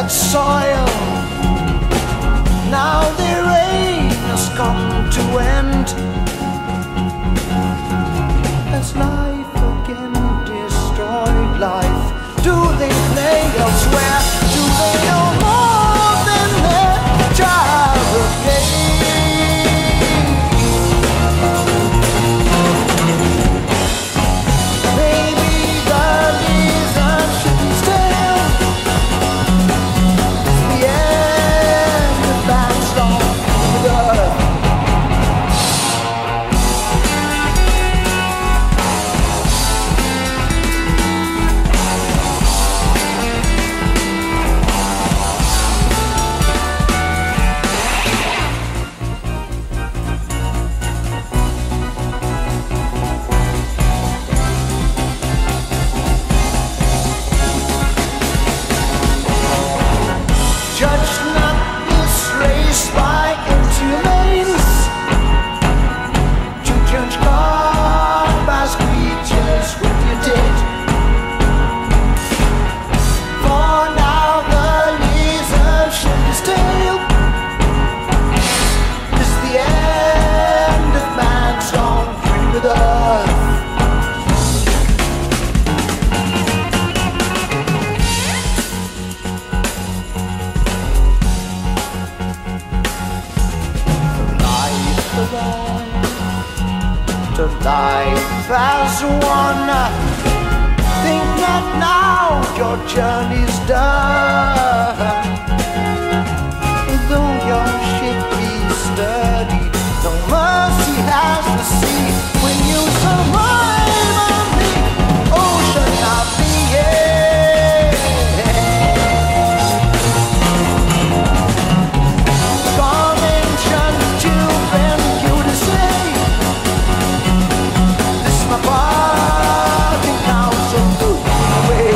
that soil. Now their reign has come to end. Has life again destroyed life? Do they play elsewhere? Do they know more than their child again? To life as one. Think not now your journey's done. Though your ship be sturdy, no mercy has the sea. When you survive on the ocean of the air, strong ancient children you to say, my body now so good away.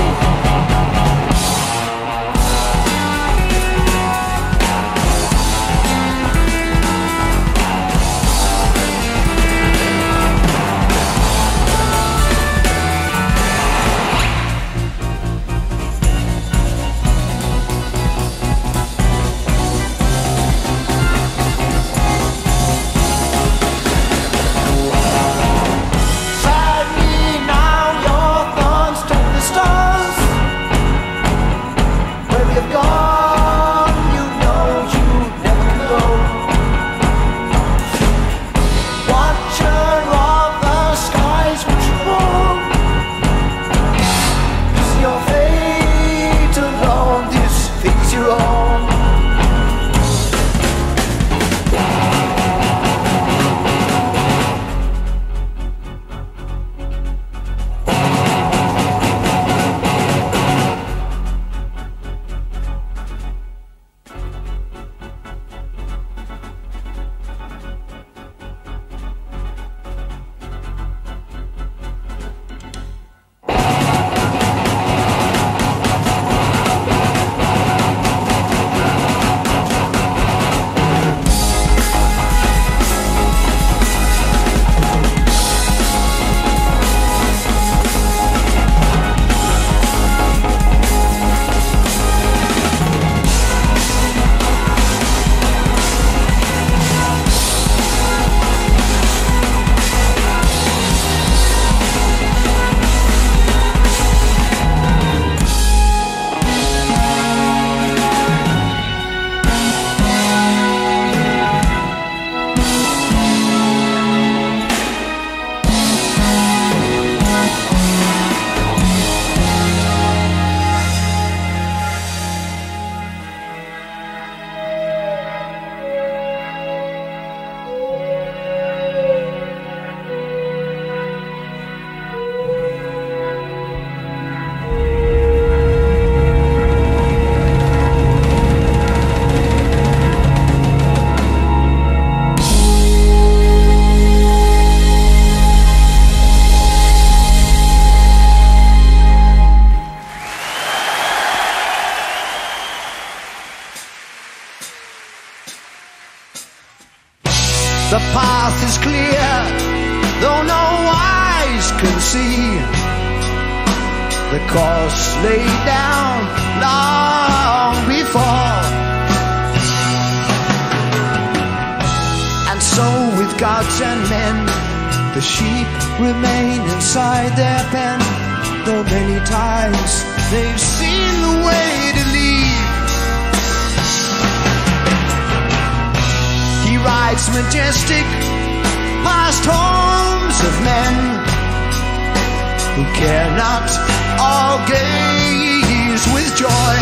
The path is clear, though no eyes can see. The course laid down long before. gods and men. The sheep remain inside their pen, though many times they've seen the way to leave. He rides majestic past homes of men who care not or gaze with joy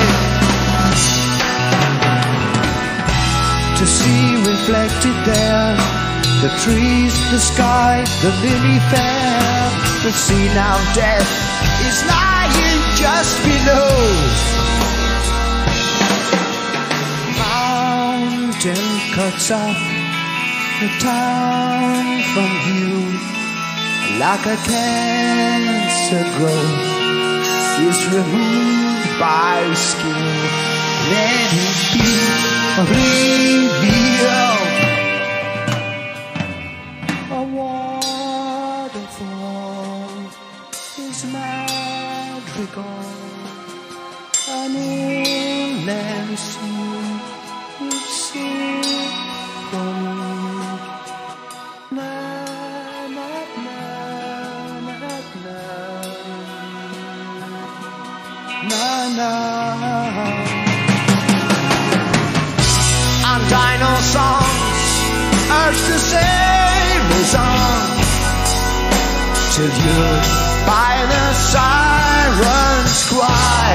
to see reflected there the trees, the sky, the lily fair. But see now, death is lying just below. Mountain cuts off the town from view, like a cancer growth is removed by skill. Let it be revealed. A waterfall is madrigal, an inland sea is symphony. Na na na na na na na. And dino songs urge the sailors on till you're by the sirens' cry.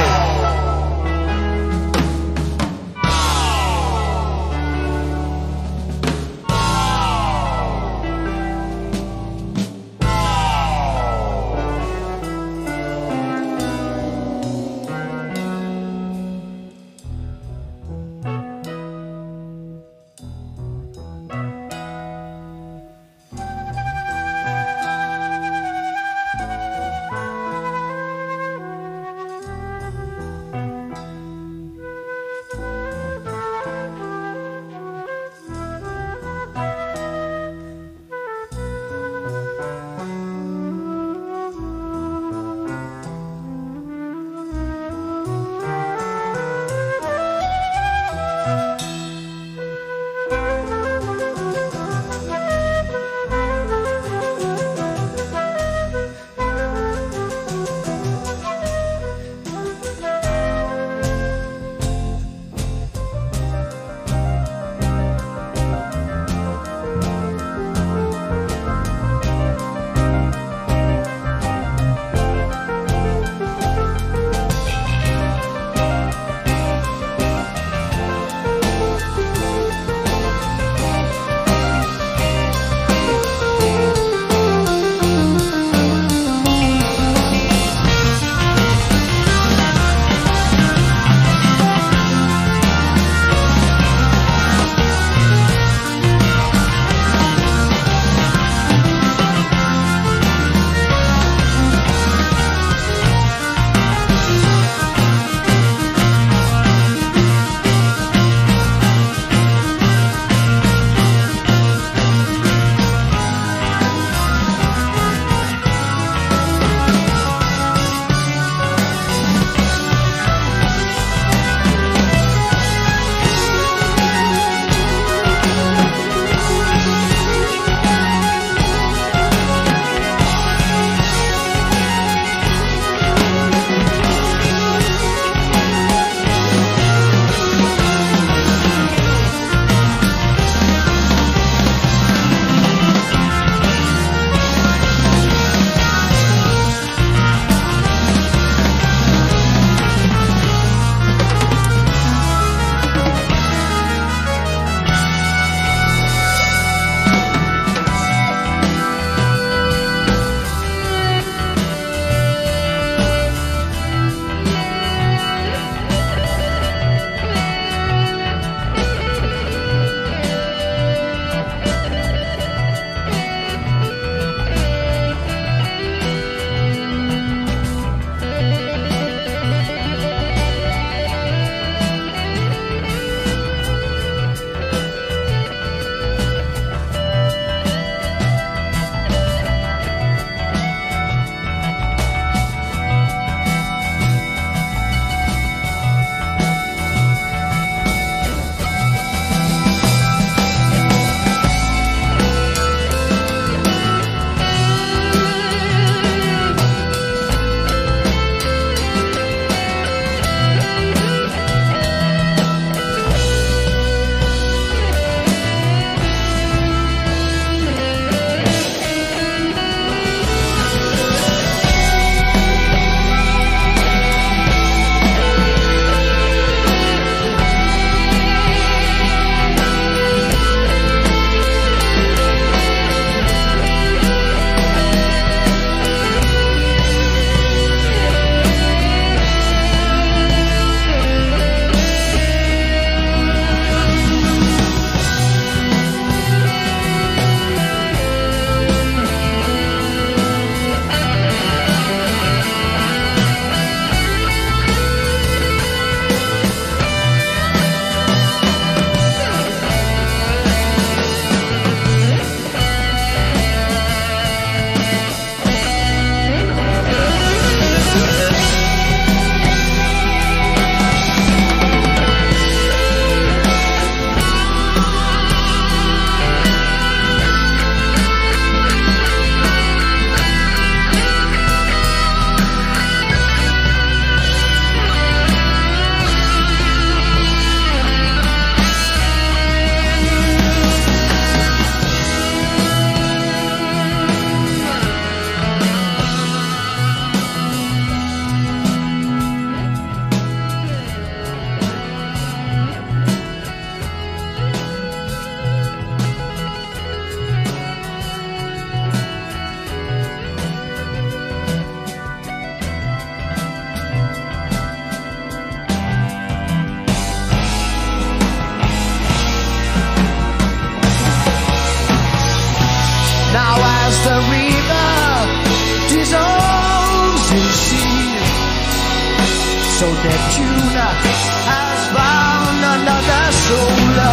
master.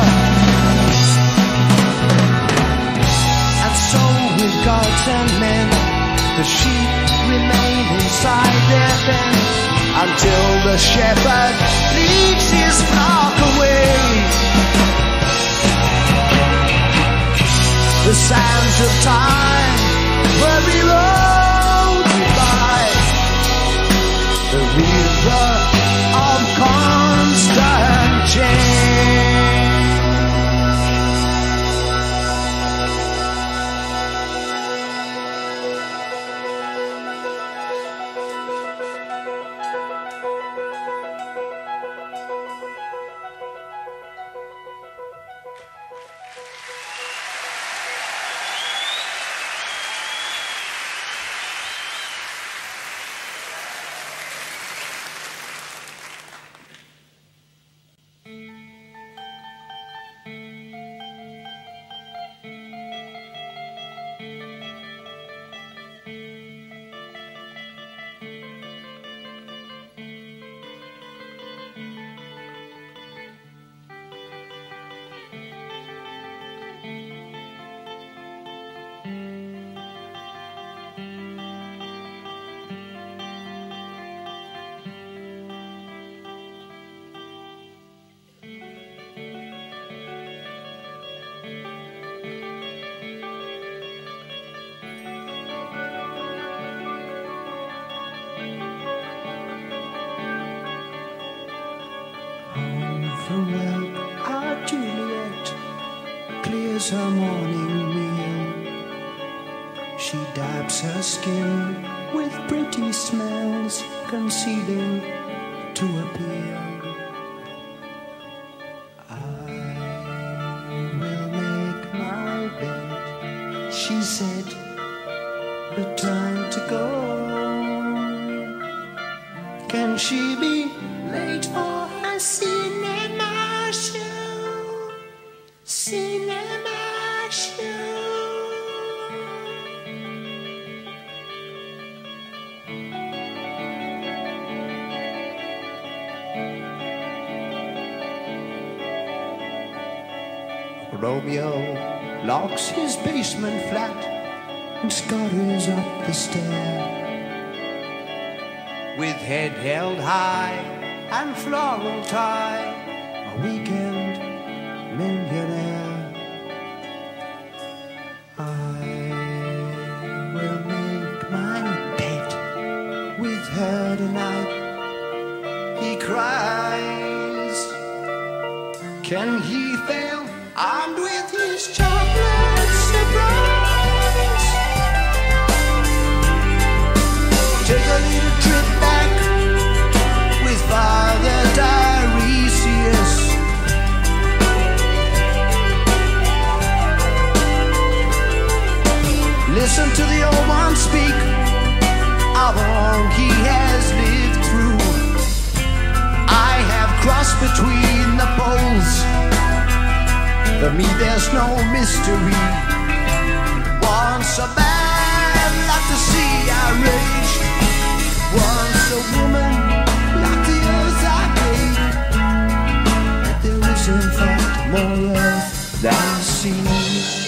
And so with gods and men, the sheep remain inside their pen until the shepherd leads his flock away. The sands of time where we rode by, the river of constant change. From work, our Juliet clears her morning meal. She dabs her skin with pretty smells, concealing to appear. I will make my bed, she said, but time to go. Can she be late for her cinema show? Cinema show. Romeo locks his basement flat and scutters up the stair. With head held high and floral tie, a weekend millionaire. I will make my bed with her tonight, he cries. Can he fail, armed with his chocolate surprise? Take a little trip back with Father Tiresias. Listen to the old one speak of all he has lived through. I have crossed between the poles. For me there's no mystery. Once a man like the sea I raged, once a woman like the earth I gave. But there is in fact more earth than sea.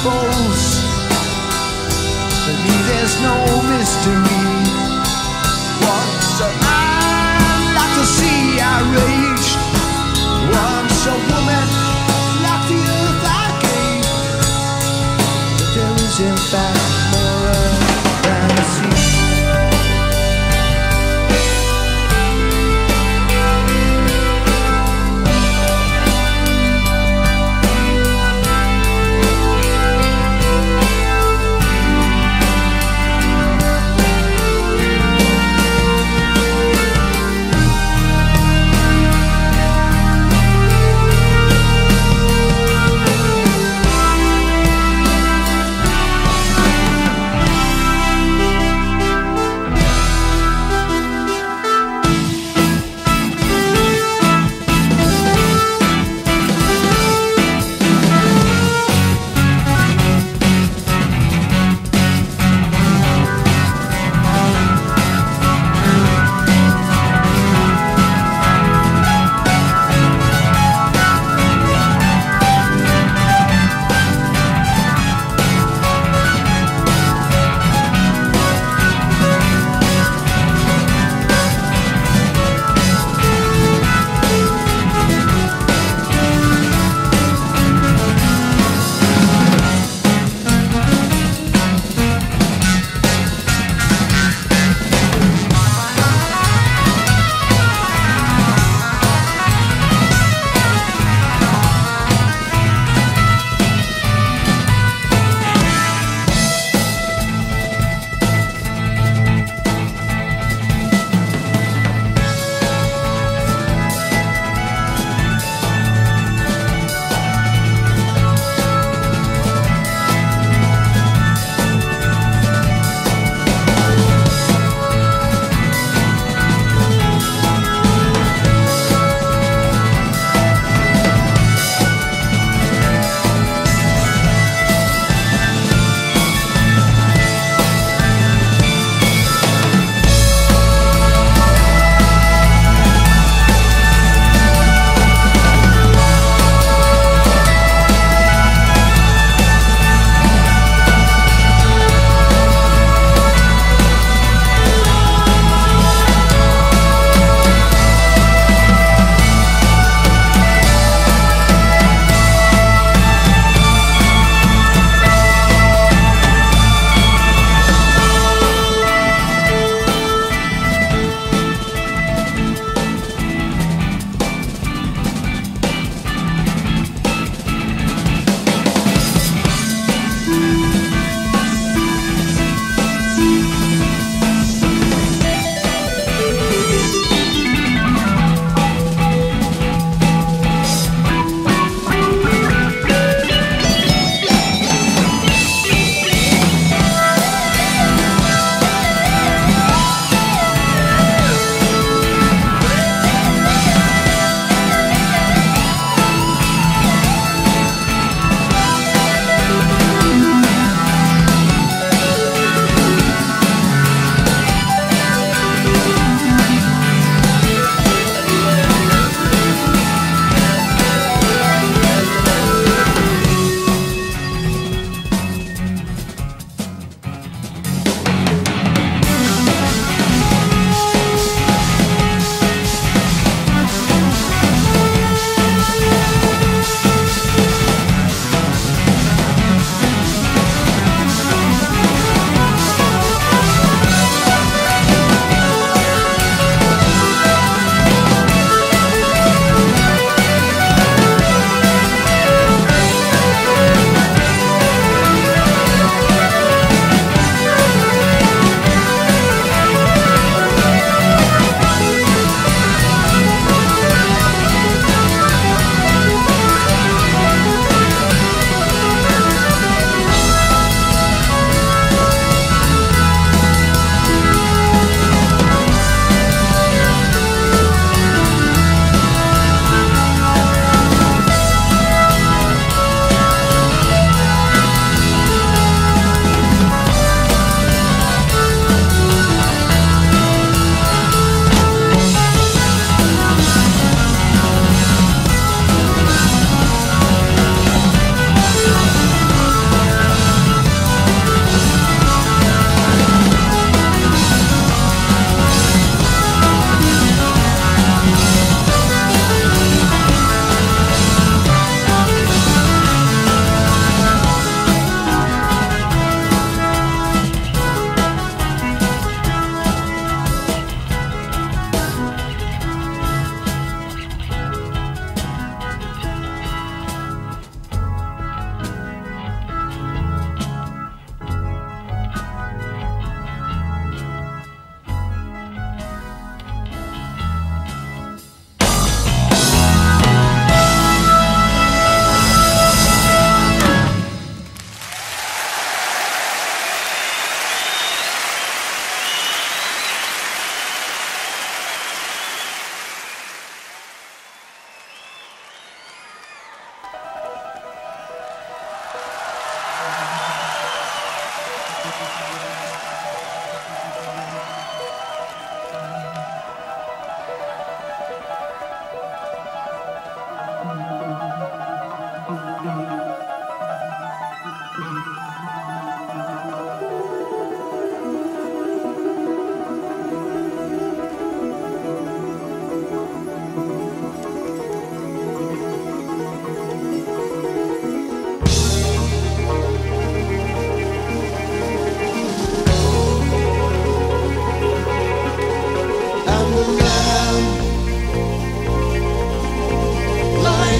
suppose. For me there's no mystery. Once a man like the sea I raged, once a woman like the earth I gave. But there is in fact more earth than the sea.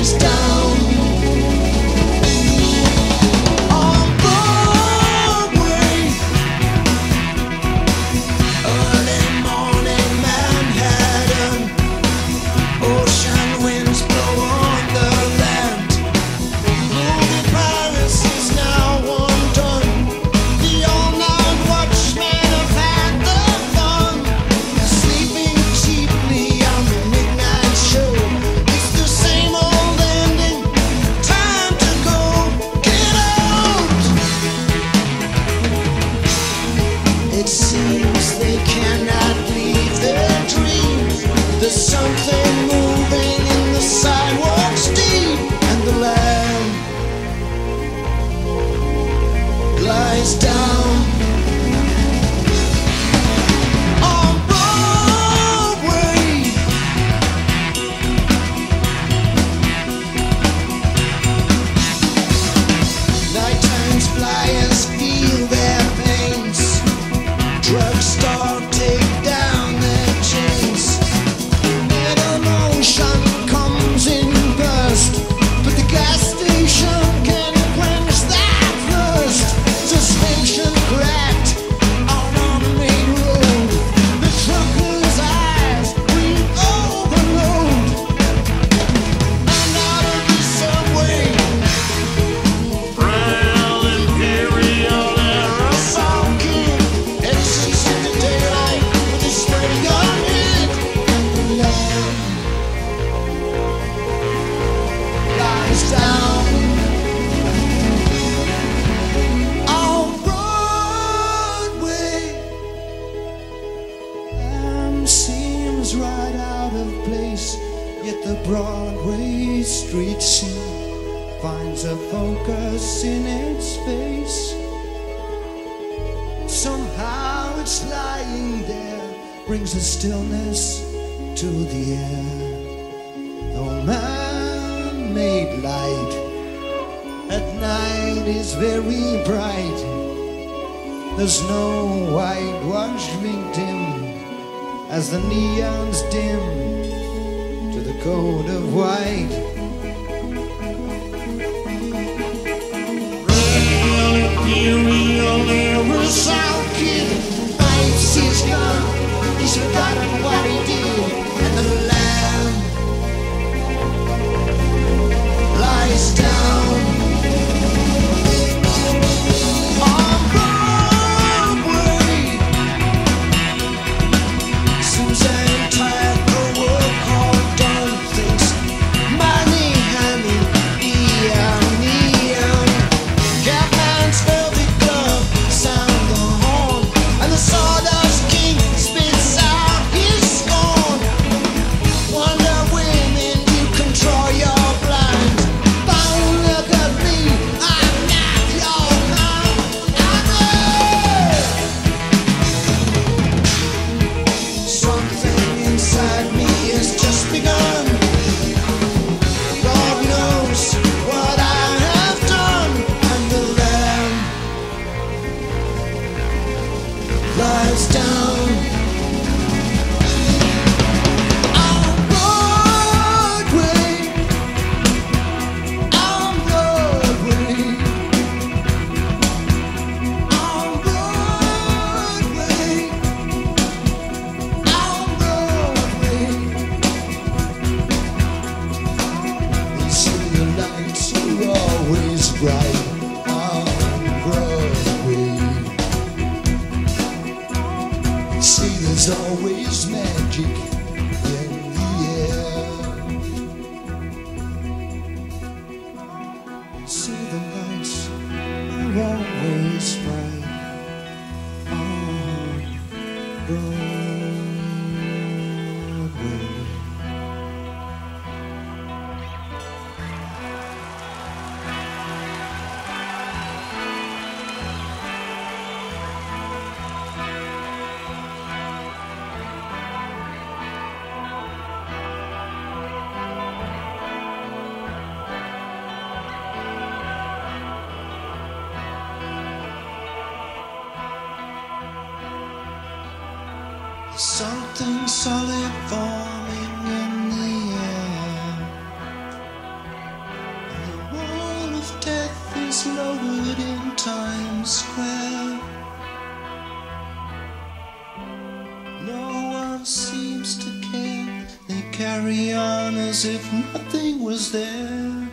lies down on Broadway. Early morning Manhattan, ocean winds blow on the land. Movie Paris is now undone. The all-night watchmen have had the fun, sleeping cheaply on the midnight show. It's the same old ending. Time to go. Get out. It seems they cannot leave their dreams. There's something moving in the sidewalks deep, and the lamb lies down on Broadway. Nighttime's flyers feel their pains. Drugstore take down their chains. And emotion comes in burst, but the gas station can quench that thirst. Suspension cracked out on the main road. The trucker's eyes breathe overload. And out of the subway, Royal Imperial Aerosol Kid exits into daylight with a spray gun hit. And the lamb lies down on Broadway. Lamb seems right out of place, yet the Broadway street scene finds a focus in its face. Somehow it's lying there, brings a stillness to the air. Though man-made light at night is very bright, there's no whitewashed victim as the neons dim to the code of white. Royal Imperial Aerosol Kid bites his gun. He's forgotten what he did, and the lamb lies down on Broadway. Suzanne tired, her work all done, thinks money, honey, neon. Capman's velvet glove sound the horn, and the sawdust king spits out his scorn. Wonder Women, you control your blind. Don't look at me, I'm not your kind. Something inside me has just begun. God knows what I have done, and the lamb lies down on Broadway, on Broadway, on Broadway, on Broadway. You see the lights are always bright on Broadway. See, there's always magic in the air. See, the lights are always bright on Broadway. Something solid forming in the air. as if nothing was there.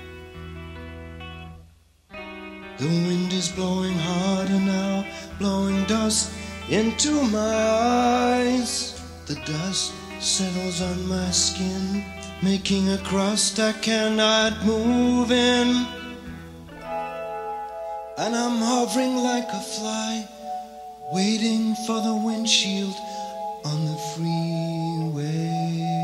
The wind is blowing harder now, blowing dust into my eyes. The dust settles on my skin, making a crust I cannot move in. And I'm hovering like a fly, waiting for the windshield on the freeway.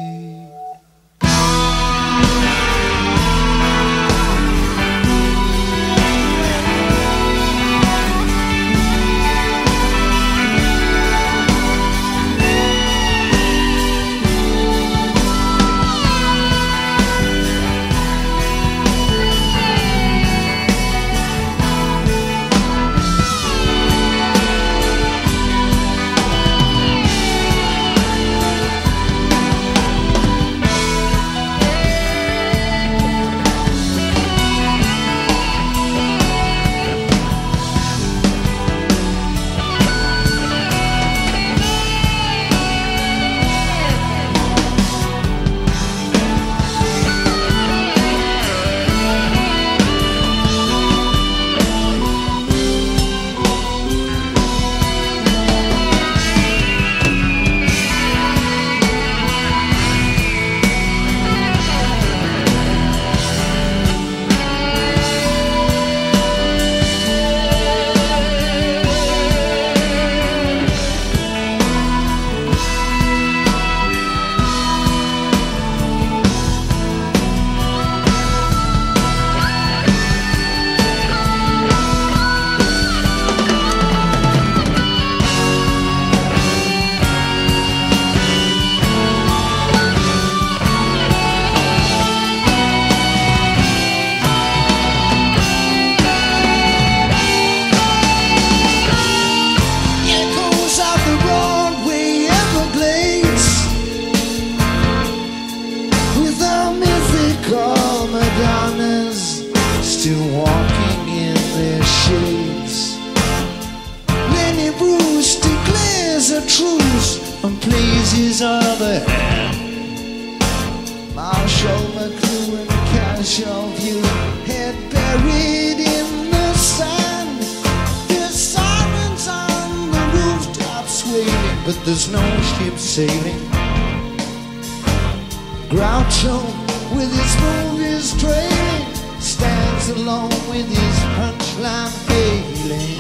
Groucho, with his movies trailing, stands alone with his punchline failing.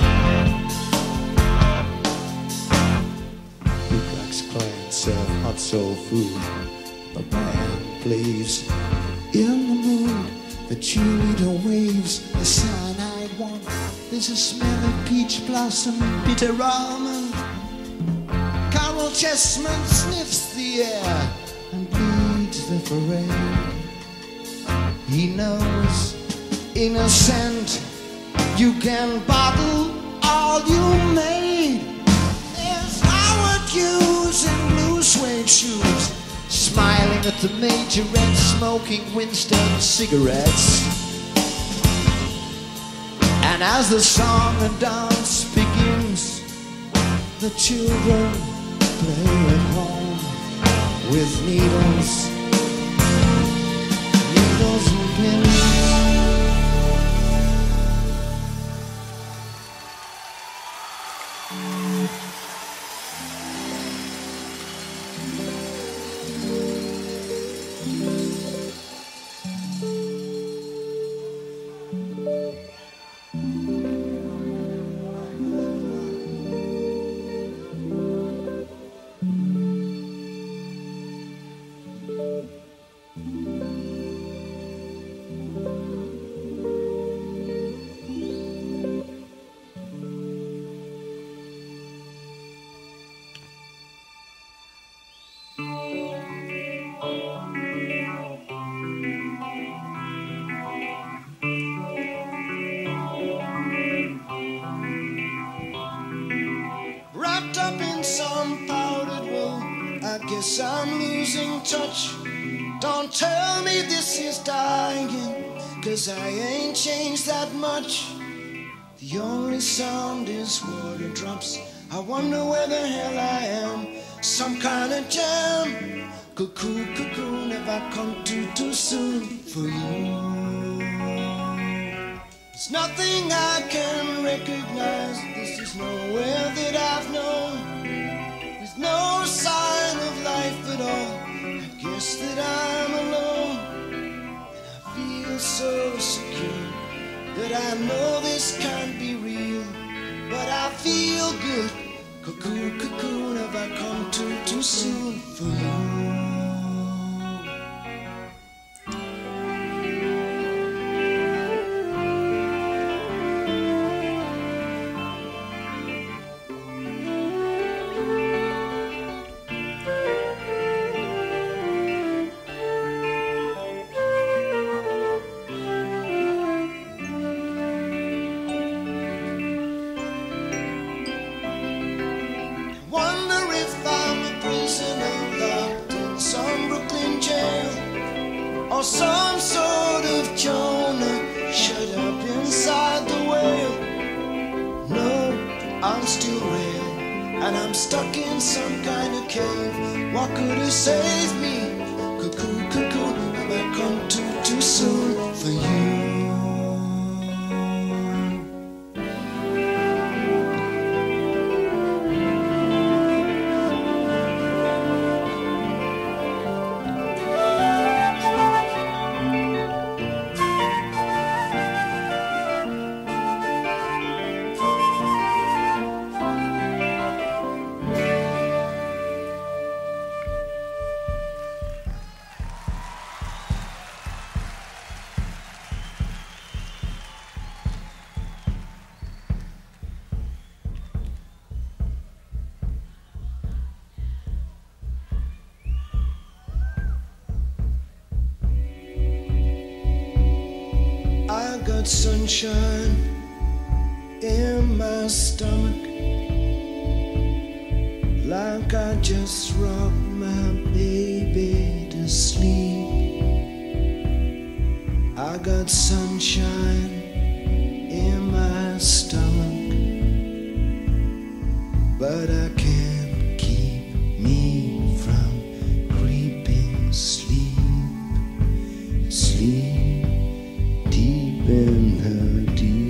Jukebox clients serve hot soul food. The band plays in the mood. The cheerleader waves the cyanide one. There's a smell of peach blossom, bitter almond. Carol Chessman sniffs the air and bleeds the parade. He knows, innocent, you can bottle all you made. There's Howard Hughes in blue suede shoes, smiling at the majorette, smoking Winston cigarettes. And as the song and dance begins, the children play at home with needles and pins. Guess I'm losing touch. Don't tell me this is dying, 'cause I ain't changed that much. The only sound is water drops. I wonder where the hell I am. Some kind of jam Cuckoo, cocoon, have I come too soon for you? There's nothing I can recognize. This is nowhere that I've known. There's no sign of life at all. I guess that I'm alone. And I feel so secure that I know this can't be real. But I feel good. Cuckoo, cocoon, have I come too soon for you? Or some sort of Jonah shut up inside the whale. No, I'm still real, and I'm stuck in some kind of cave. What could have saved me? Cuckoo, cuckoo, have I come too soon for you? I got sunshine in my stomach, like I just rocked my baby to sleep. I got sunshine in my stomach, but I can't keep me from creeping sleep, sleep. In her deep.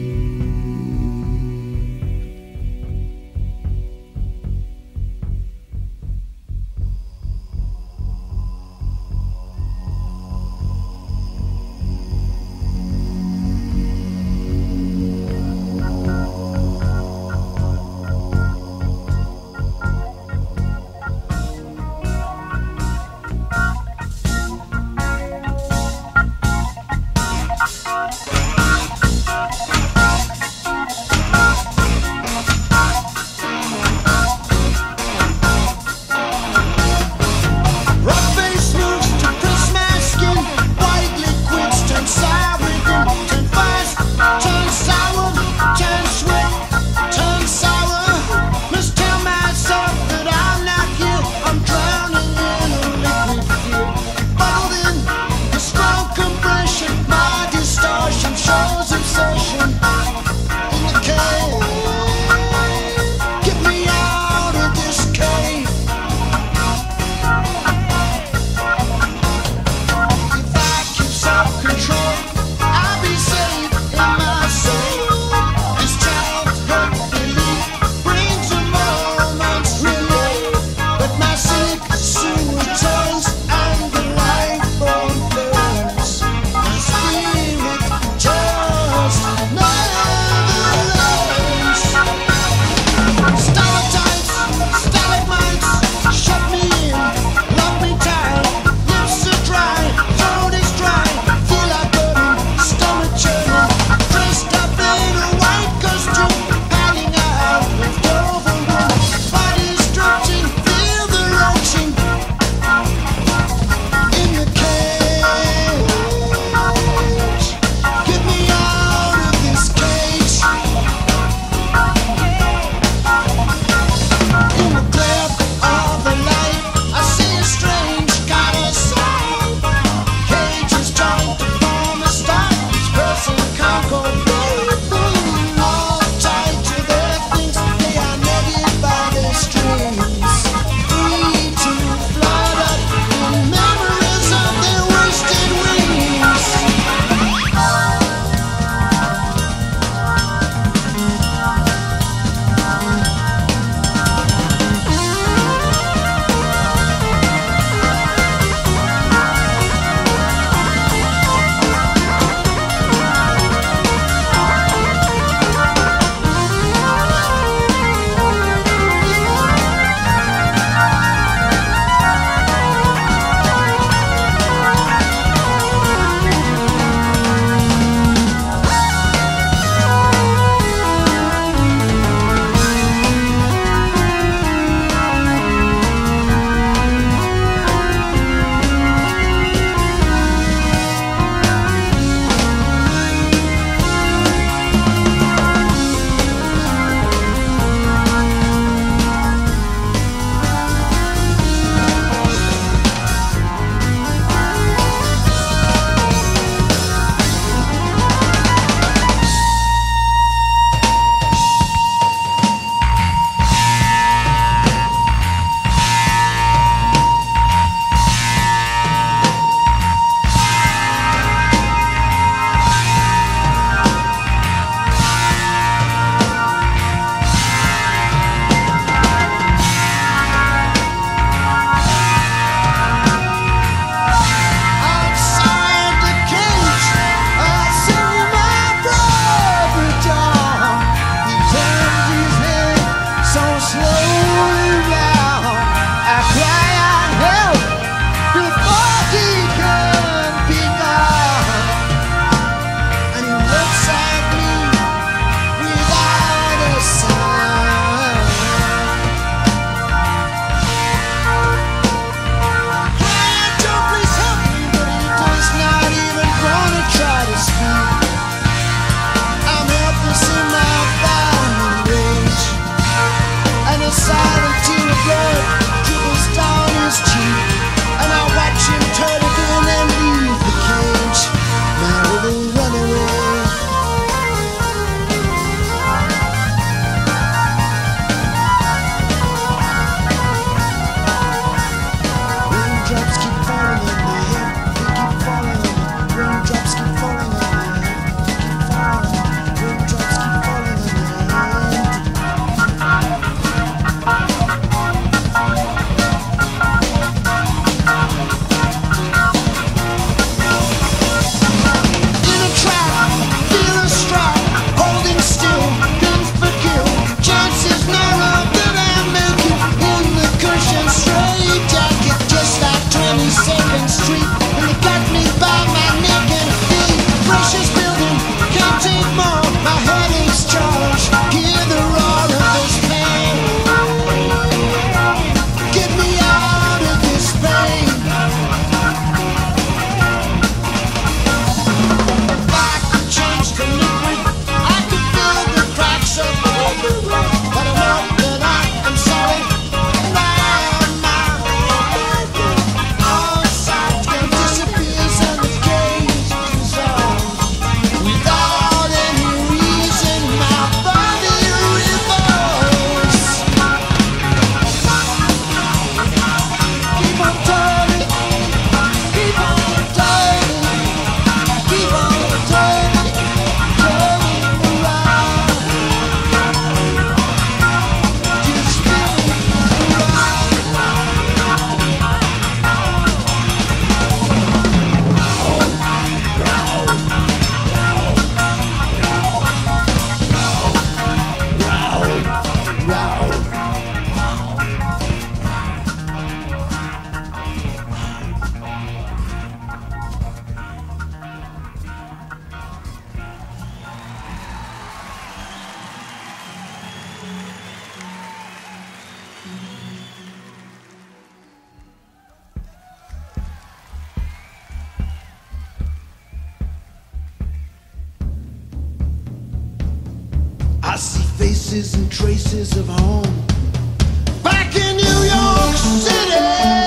faces and traces of home. Back in New York City.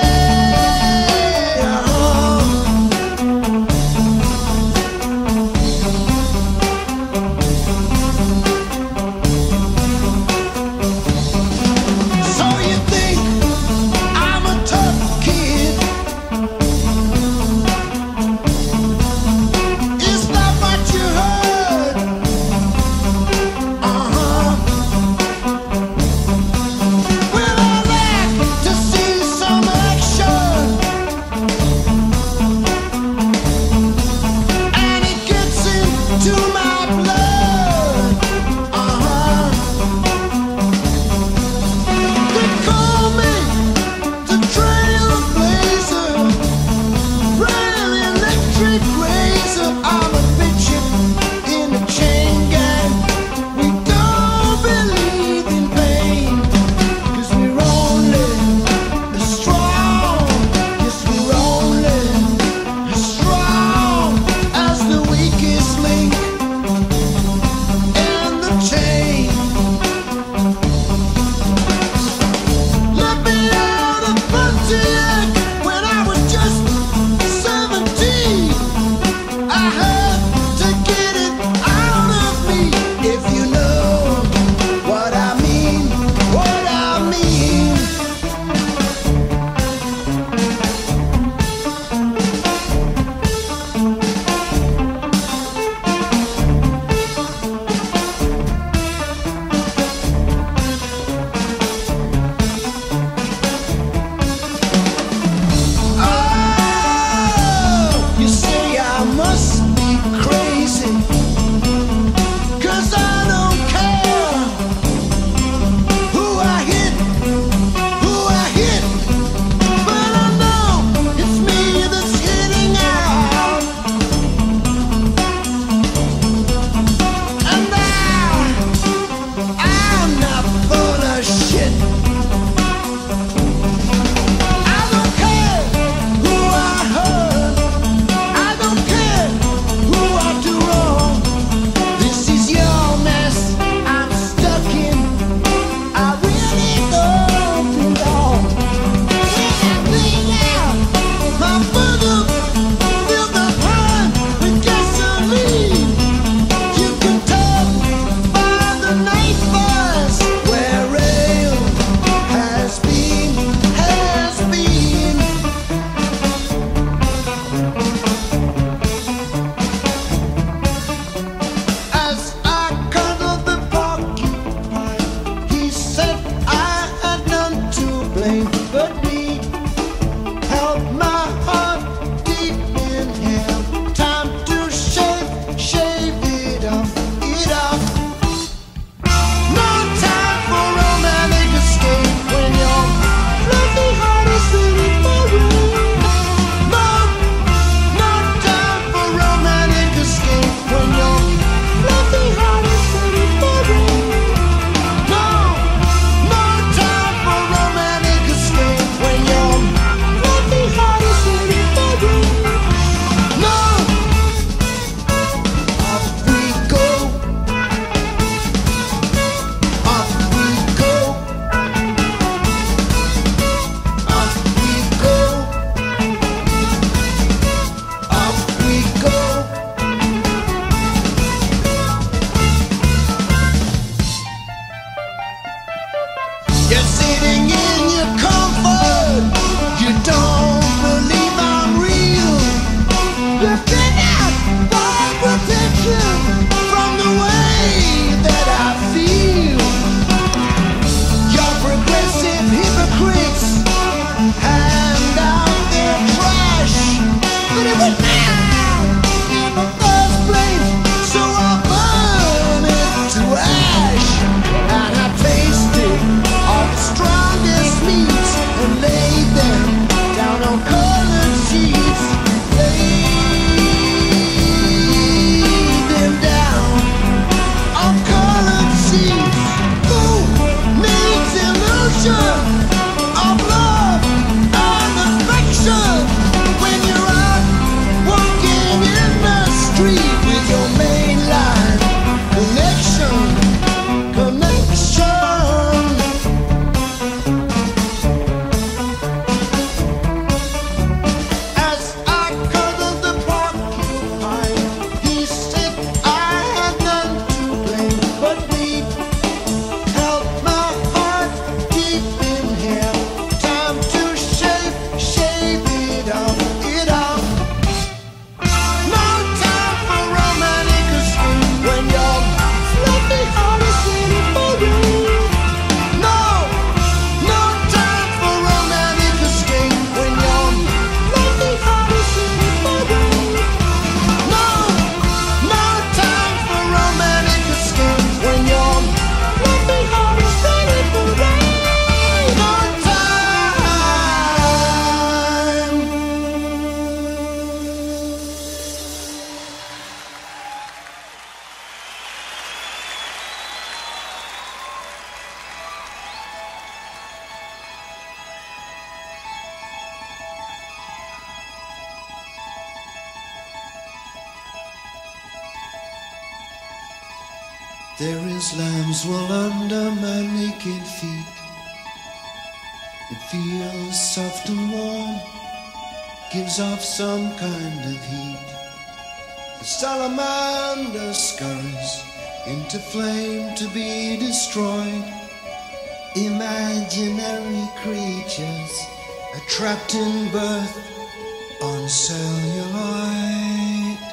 So you think I'm a tough kid? Is that what you heard? Well, I'd like to see some action, and it gets into my blood. They call me the trailblazer, rail electric razor. I'm a bishop in a chain gang. We don't believe in pain, 'cause we're only as strong. Yes, we're only as strong as the weakest link in the chain. Let me out of Pontiac when I was just 17. I had to get it out of me. If you know what I mean, what I mean. Oh, you say I must be crazy, 'cause I don't care who I hit, but I know it's me that's hitting out. And I'm not full of shit. I don't care who I hurt. I don't care who I do wrong. There is lamb's wool under my naked feet. It feels soft and warm, gives off some kind of heat. The salamander scurries into flame to be destroyed. Imaginary creatures are trapped in birth on celluloid.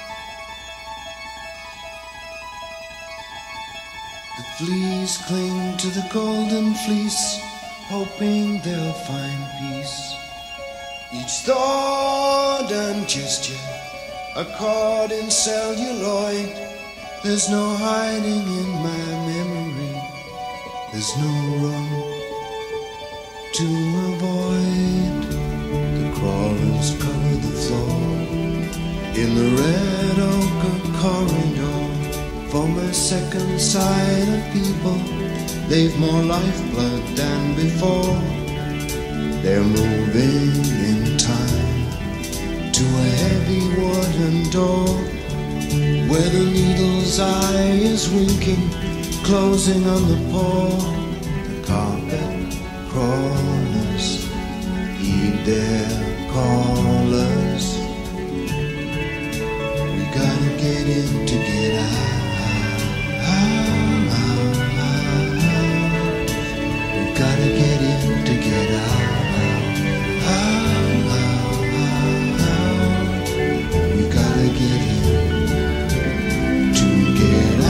The fleas cling to the golden fleece, hoping they'll find peace. Each thought and gesture are caught in celluloid. There's no hiding in my memory. There's no room to avoid. The crawlers cover the floor in the red ochre corridor. For my second sight of people, they've more lifeblood than before. They're moving in time to a heavy wooden door, where the needle's eye is winking, closing on the paw. The carpet crawlers heed their callers. We gotta get in to get out. We gotta get in to get out. We gotta get in to get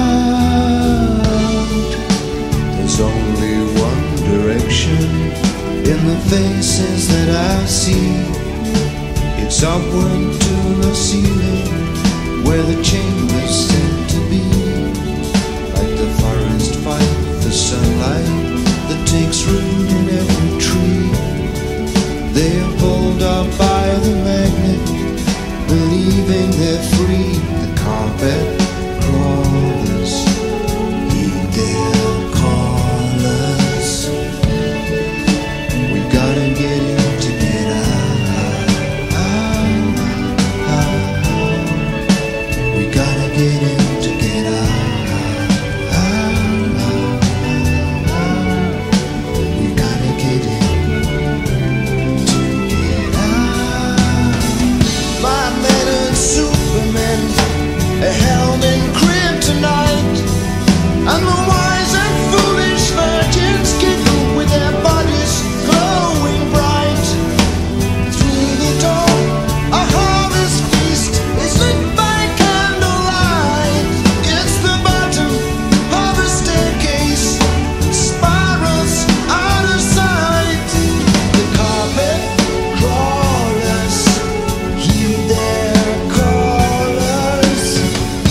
out. There's only one direction in the faces that I see. It's upward to the ceiling, where the chamber's said to be. Like the forest fight for sunlight that takes root in every tree. They are pulled up by the magnet, believing they're free. The carpet crawlers heed their callers. We gotta get in to get out. We gotta get in to get out. We gotta get in to get out. My men and supermen are held in kryptonite, and the wise and foolish virgins giggle with their bodies glowing bright. Through the door, a harvest feast is lit by candlelight. It's the bottom of a staircase, spirals out of sight. The carpet crawlers heed their callers.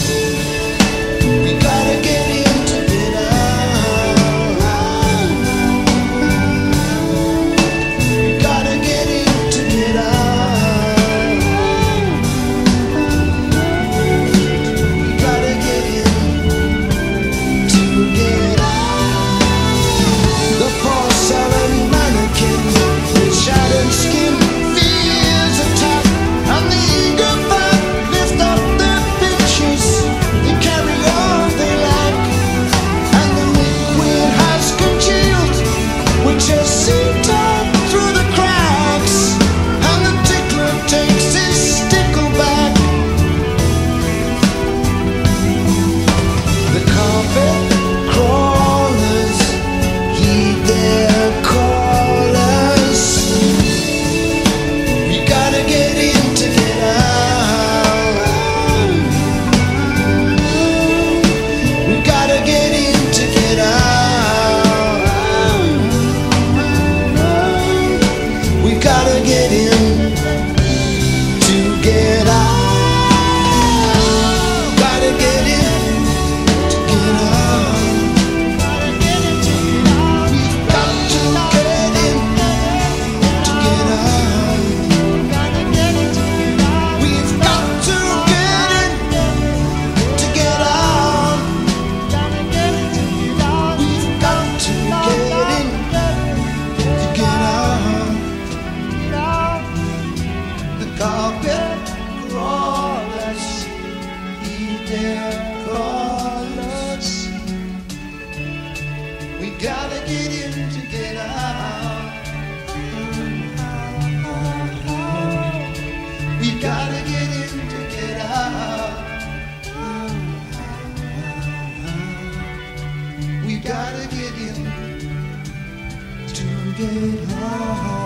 get home.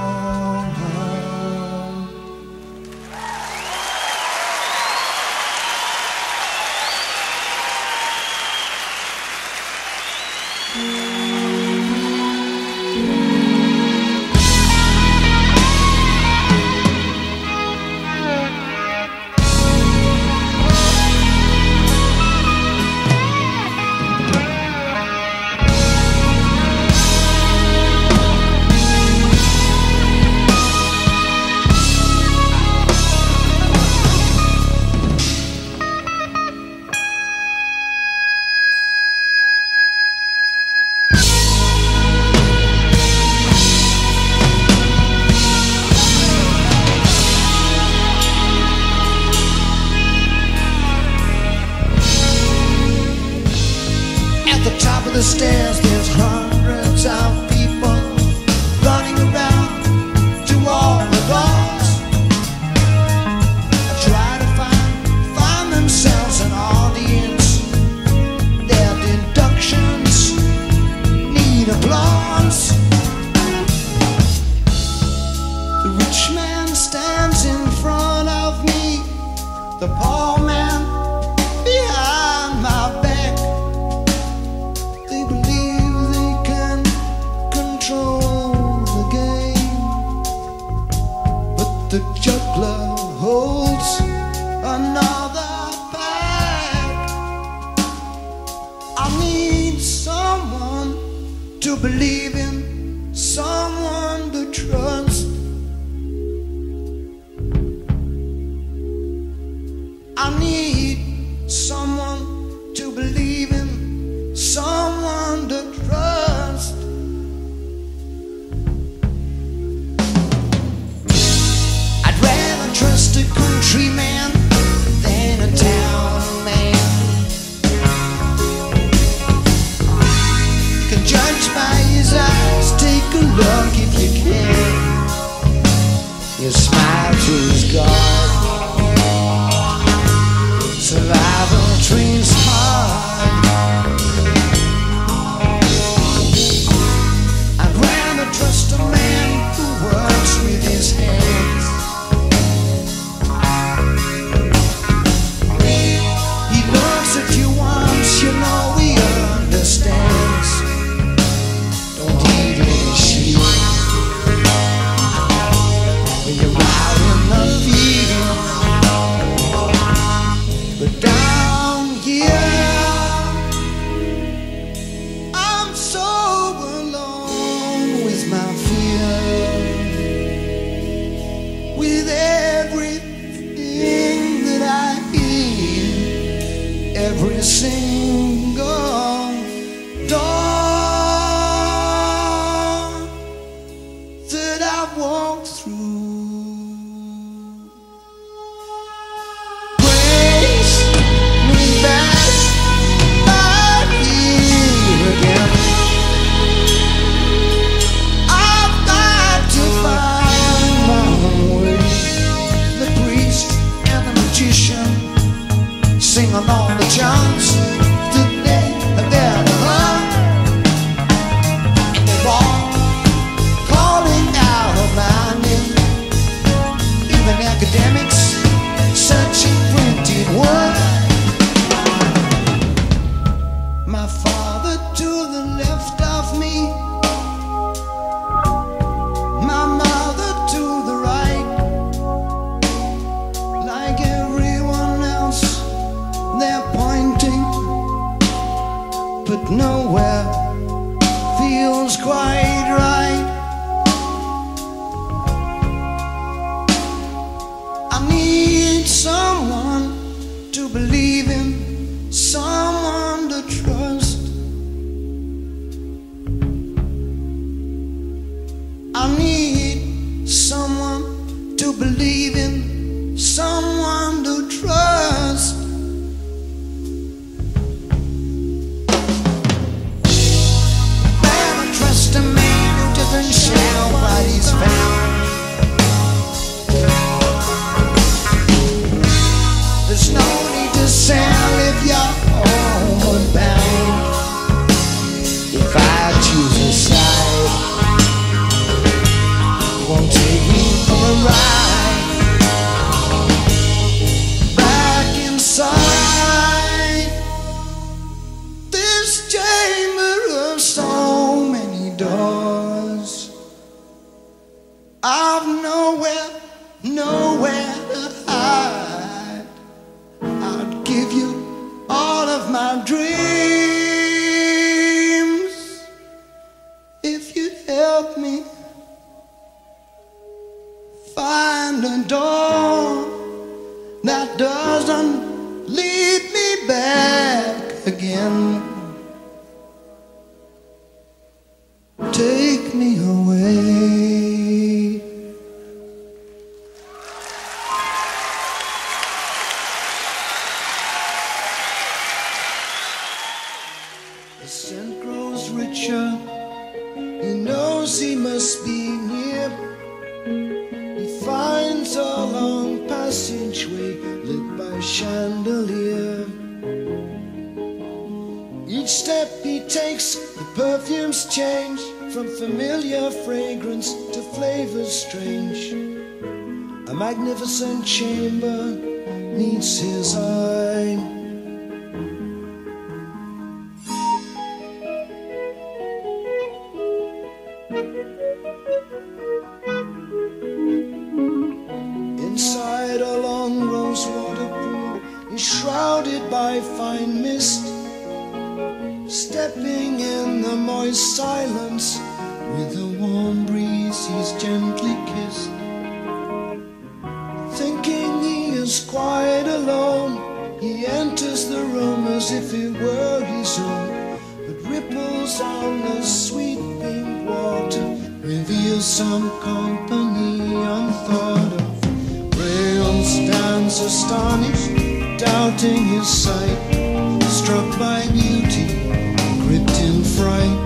The stairs, there's hundreds of people running around to all the doors. Try to find themselves an audience. Their deductions need applause. The rich man stands in front of me, the poor man behind my back. The juggler holds another pack. I need someone to believe in, someone to trust. I need someone to believe in, someone to trust. Trust a countryman than a town man. Can judge by his eyes, take a look if you can. You smile through his guard. Survival trains hard. I'd rather trust a man who works with his hands. If you want, you know he understands. Don't eat any sheep when you're out in the field. But down here, I'm so alone with my fear, with everything that I hear. Every single door that I've walked through. Brings me back here again. I've got to find my way. The priest and the magician sing along the chants that they're hung, and they're all calling out my name. Even academics searching printed word. My father to the left of me, my mother to the right. Like everyone else, they're pointing give you all of my dreams if you'd help me find a door that doesn't lead me back again. Take me away. The scent grows richer. He knows he must be near. He finds a long passageway lit by chandelier. Each step he takes, the perfumes change from familiar fragrance to flavors strange. A magnificent chamber meets his eye. Inside a long rosewater pool is shrouded by fine mist. Stepping in the moist silence, with a warm breeze he's gently kissed. Thinking he is quite alone, he enters the room as if it were his own. But ripples on the sweet pink water reveal some company unthought of. Rail stands astonished, doubting his sight, struck by beauty, gripped in fright.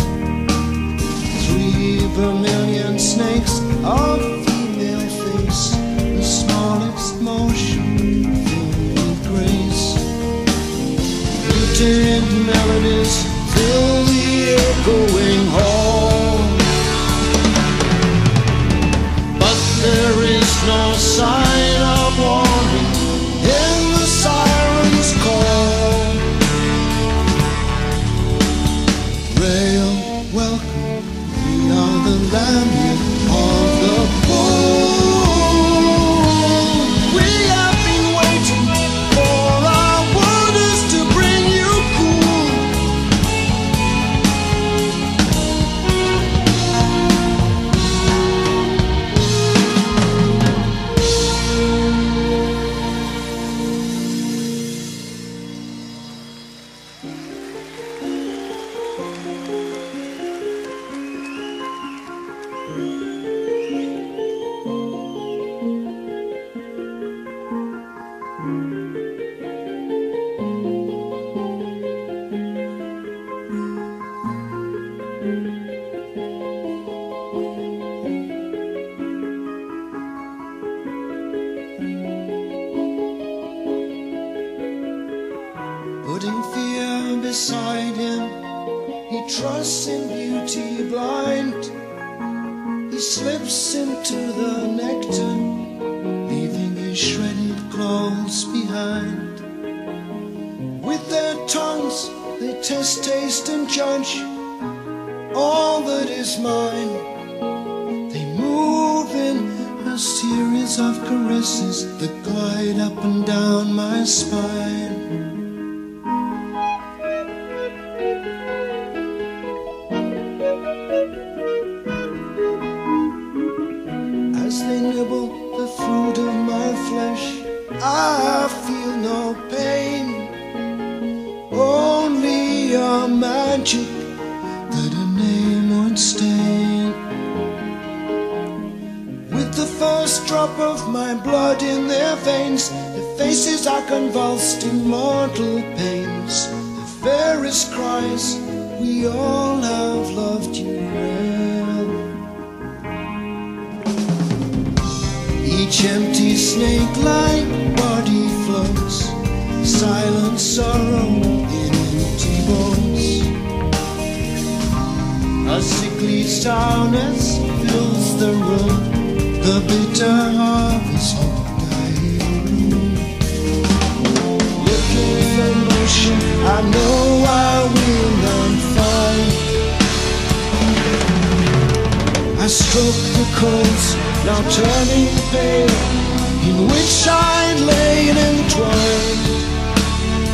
3 vermilion snakes of female face, the smallest motion filled with grace. Muted melodies fill the echoing hall, but there is no sign of warning in the siren's call. Rail, welcome, we are the lamb of the pool. We have been waiting for our waters to bring you cool. Putting fear beside him, he trusts in beauty blind. He slips into the nectar, leaving his shredded clothes behind. With their tongues they test, taste and judge all that is mine. They move in a series of caresses that glide up and down my spine. As they nibble the fruit of my flesh, I feel no pain, only a magic that a name would stain. With the first drop of my blood in their veins, their faces are convulsed in mortal pains. The fairest cries, we all have loved you well. Each empty snake-like body floats, silent sorrow in empty bones. A sickly sourness fills the room, the bitter harvest dying bloom. Looking for motion, I know I will not find. I stroke the coals, now turning pale, in which I lay entwined.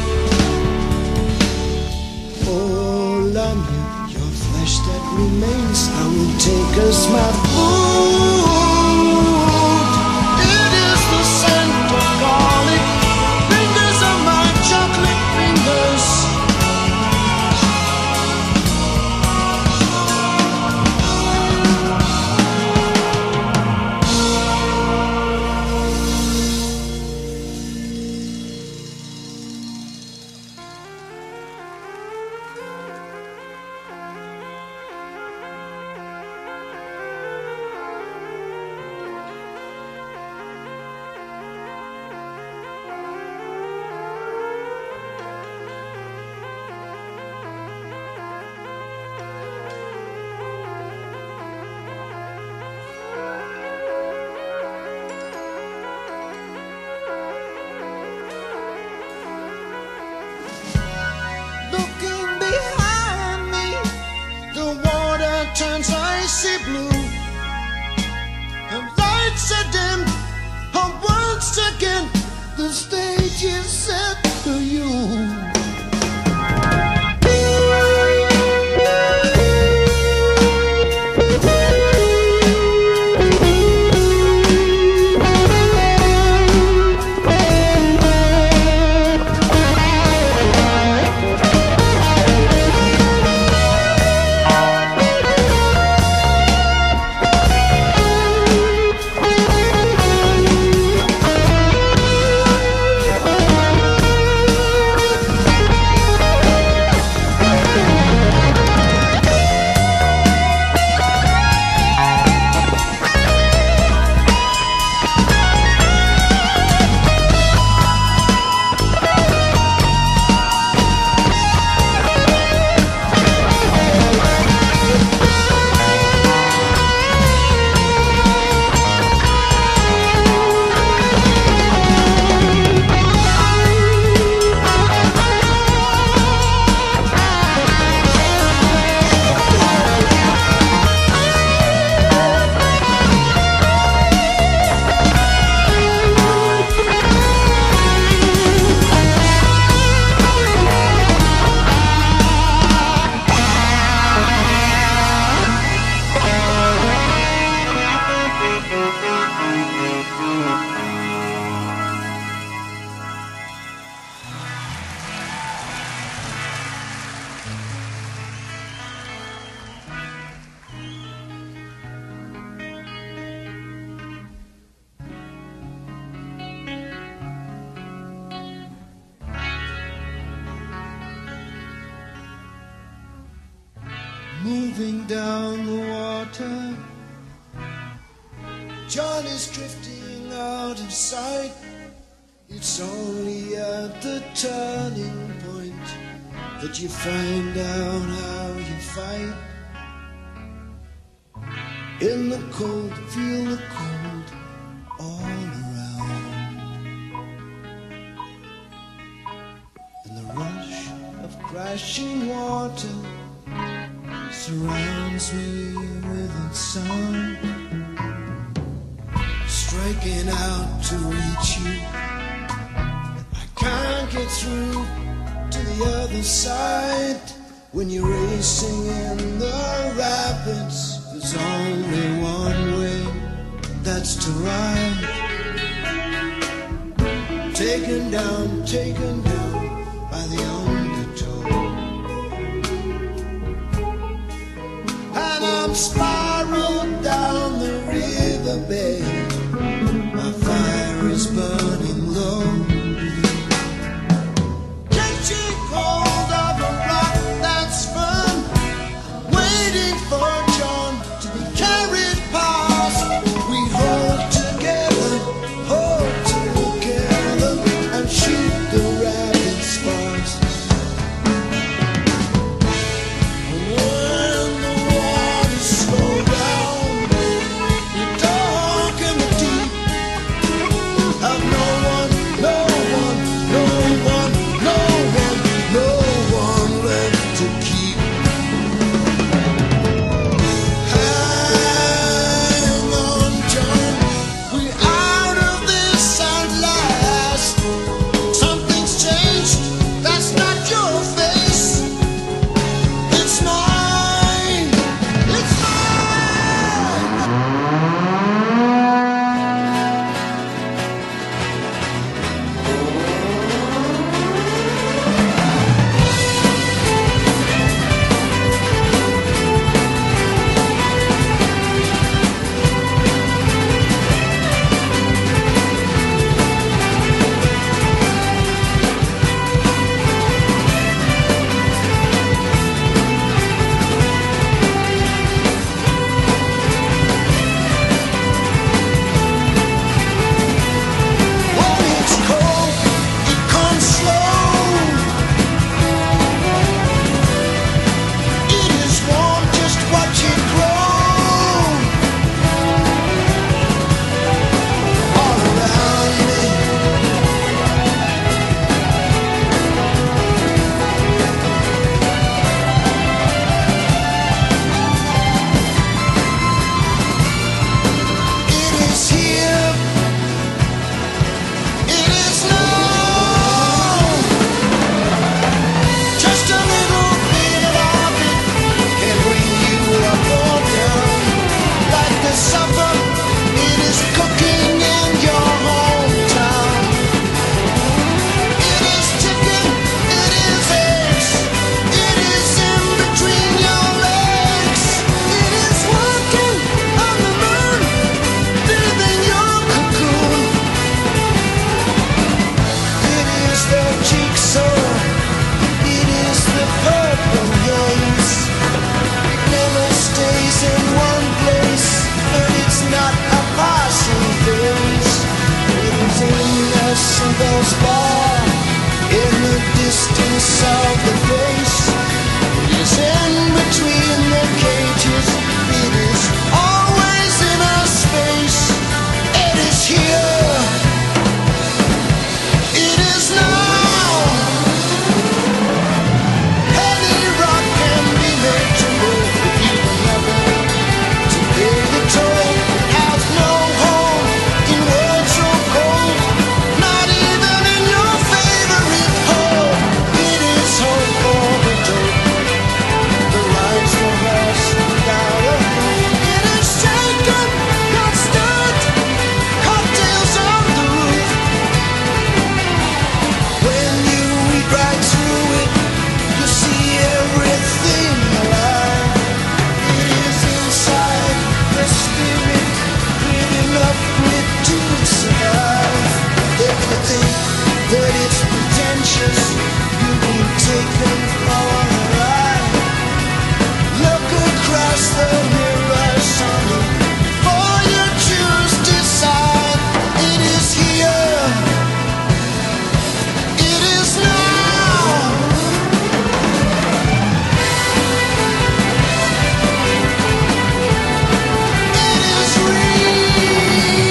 icy blue. The lights are dim, and once again the stage is set for you. Moving down the water, John is drifting out of sight. It's only at the turning point that you find out how you fight. In the cold, feel the cold all around. And the rush of crashing water surrounds me with its sound, striking out to reach you. I can't get through to the other side. When you're racing in the rapids, there's only one way, that's to ride. Taken down by the undertow. And I'm spiraled down the riverbed. My fire is burning low. Catching hold of a rock that's firm, waiting for John to be carried past. We hold together, and shoot the rapids fast. When the waters slow down, goes by in the distance of the face. It is in between the cages. It is always in a space. It is here. It is now. Any rock can be made to move if you remember to pay the toll. It has no home in words so cold. Not even in your favorite hole. It is hope for the dope. The lines will rush without a hope. It is shaken, not stirred. Cocktails on the roof. When you read right through it, you see everything alive. It is inside the spirit, with enough grit to survive. If you think that it's pretentious, you can take them for a ride. Look across the mirror, sonny, before you choose, decide. It is here. It is now. It is real.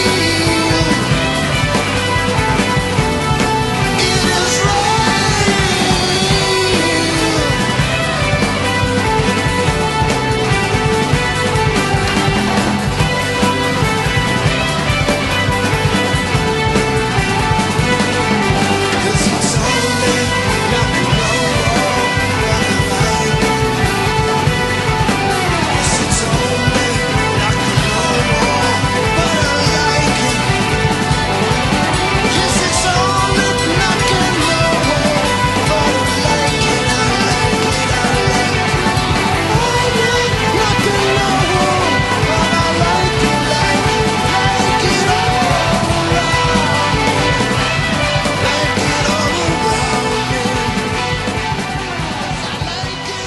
It is Cause it's only not no more what I like. Yes, it's only not no more what I like. Yes, it's only not no more but I like it. I like it. I like it. Only not no more but I like it. Like it all around. Like it all around me. I like it,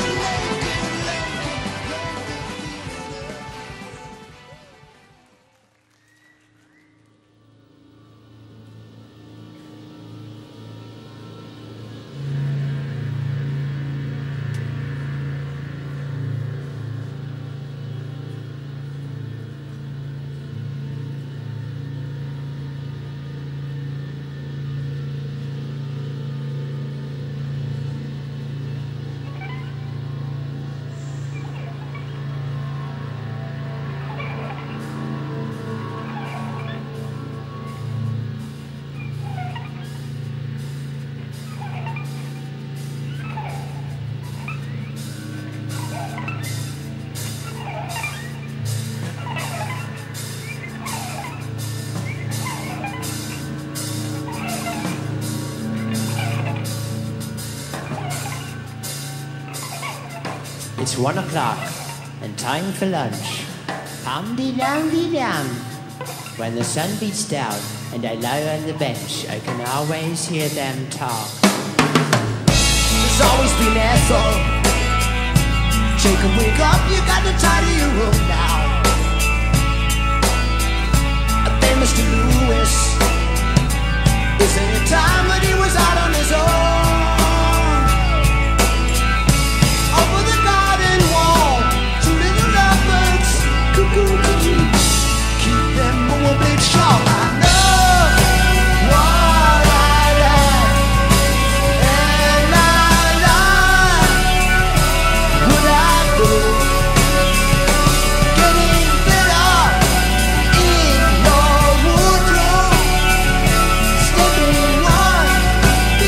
It's 1 o'clock and time for lunch. Pum-de-dum-de-dum. When the sun beats down and I lie on the bench, I can always hear them talk. There's always been Ethel. Jacob, wake up, you got to tidy your room now. Then Mr. Lewis, is there a time that he was out on his own? Over the garden wall, 2 little lovebirds, cuckoo-cuckoo, keep them moving sharp. I know what I like, and I like what I do. Getting better in your wardrobe, stepping one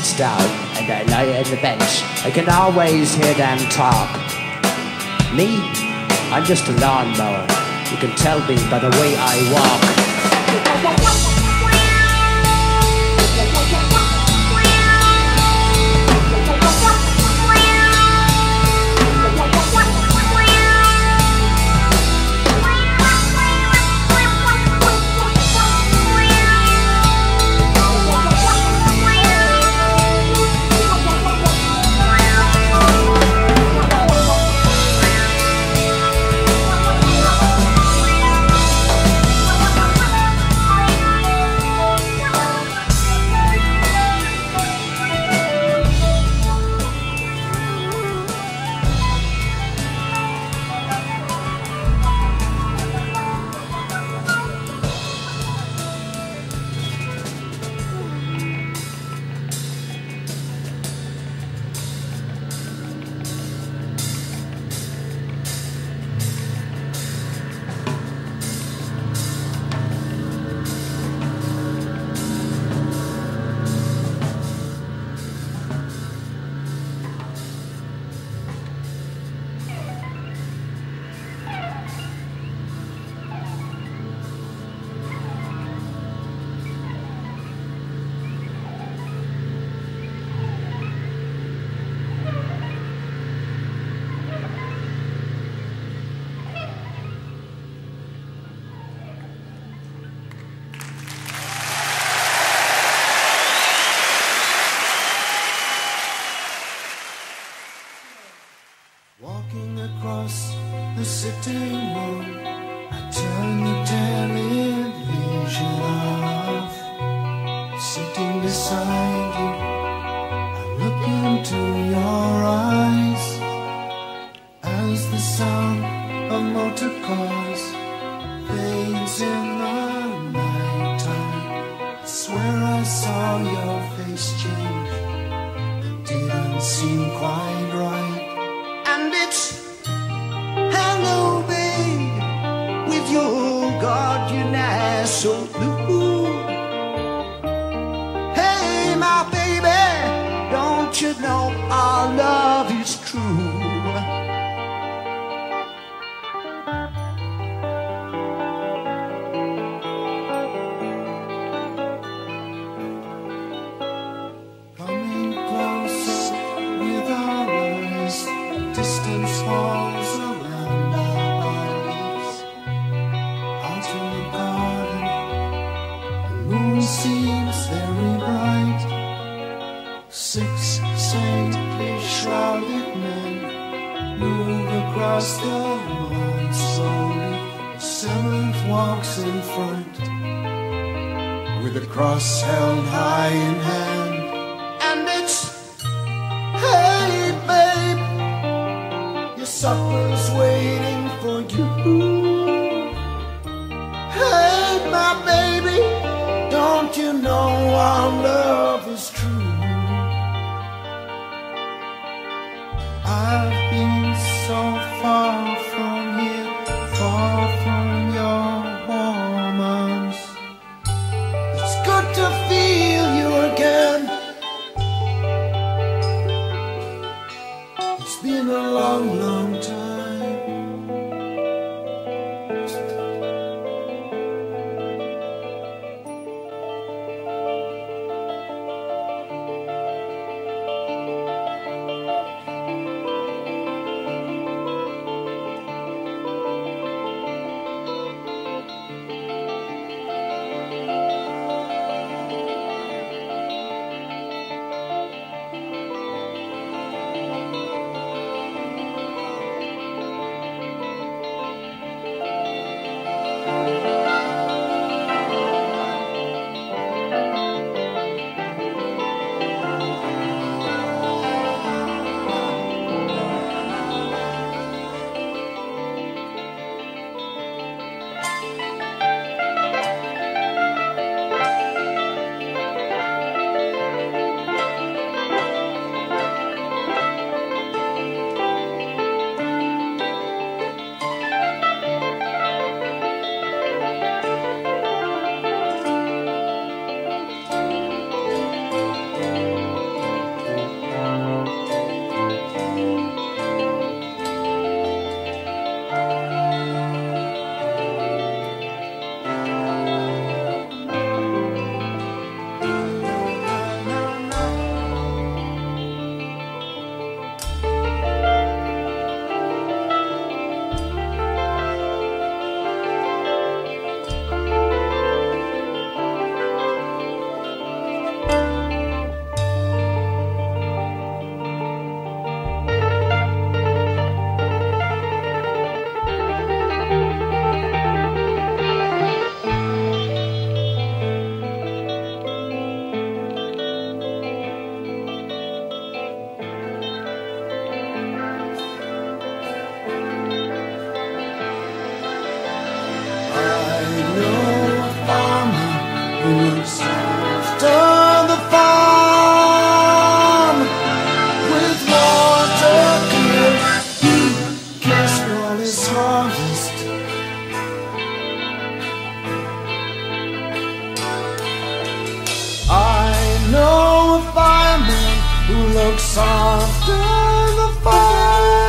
beats down and I lie on the bench, I can always hear them talk. Me? I'm just a lawnmower. You can tell me by the way I walk. Walking across the sitting room, I turn the television off. Sitting beside you, I look into your eyes. As the sound of motor cars fades in the nighttime, I swear I saw your face change. It didn't seem quite right. And it's hello, babe, with your guardian eyes so blue. Hey, my baby, don't you know our love is true? Coming closer with our eyes, distance falls around our bodies. Out in the garden, the moon seems very bright. 6 saintly shrouded men move across the lawn slowly. The 7th walks in front, with a cross held high in hand. And it's, hey babe, your supper's waiting for you. Hey, my baby, don't you know our love is true? I've been so far from here, far from your warm arms. It's good to feel you again. It's been a long, long time. this harvest. I know a fireman who looks after the fire.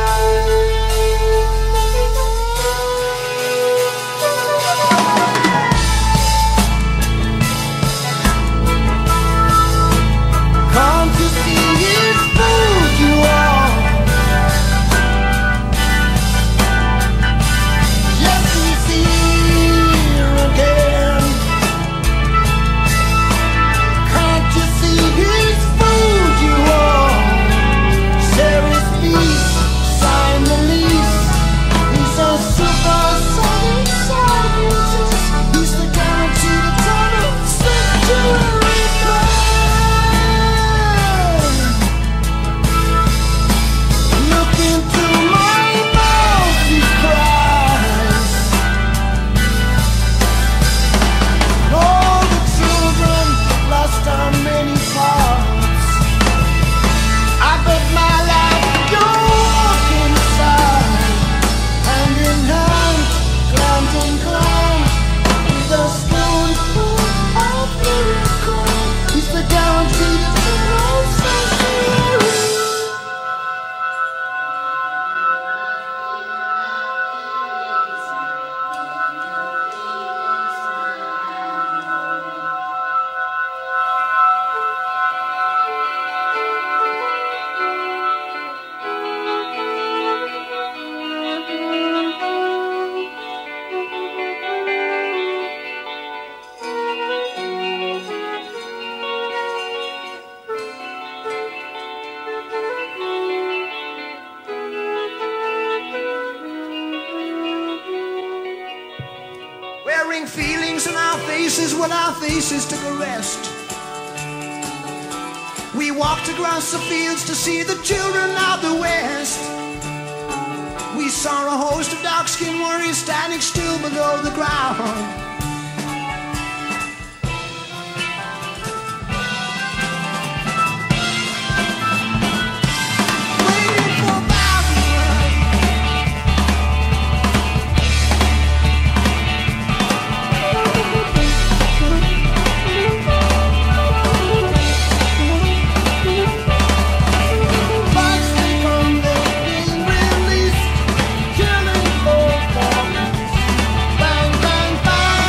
Can't you see his food you are? Yes, he's here again. Can't you see his food you are? Share his peace, sign the lease. He's a supersonic scientist. He's the guaranteed eternal sanctuary man. Look into my mouth, he cries. All the children lost on many parts. I bet my life you walk inside, hand in hand, gland in gland, with a spoonful of miracle. He's the guaranteed eternal sanctuary. Wearing feelings on our faces when our faces took a rest. We walked across the fields to see the children of the West. We saw a host of dark-skinned warriors standing still below the ground. Waiting for Babylon. Bugs they come, they're being released, killing for families. Bang, bang, bang.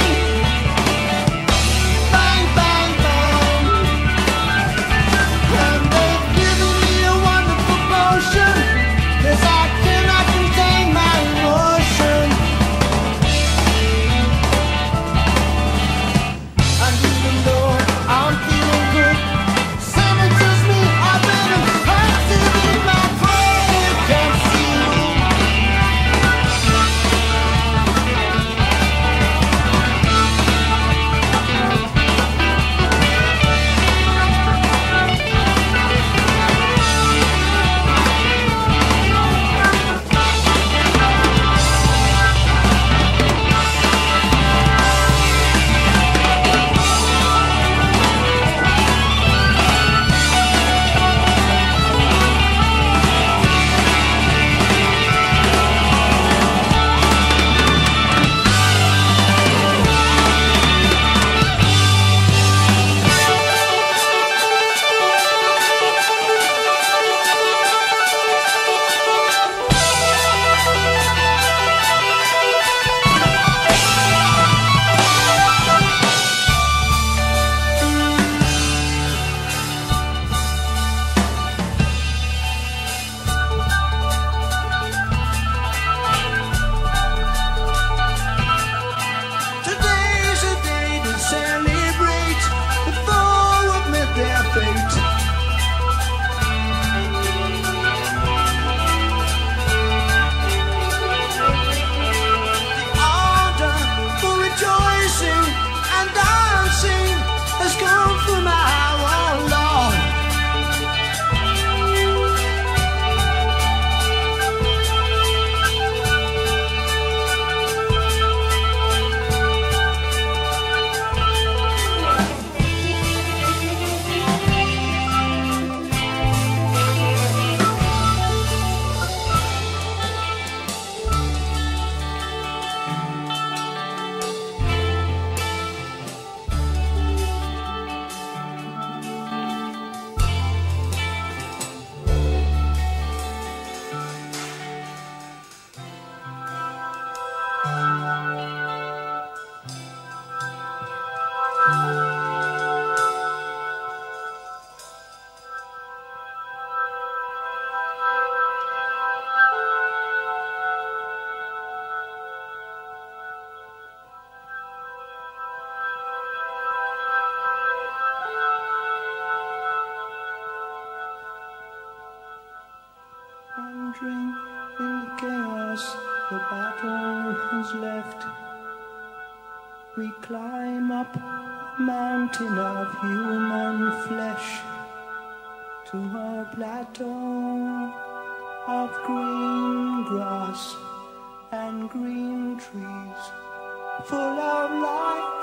Wandering in the chaos the battle has left, we climb up a mountain of human flesh to a plateau of green grass and green trees full of life.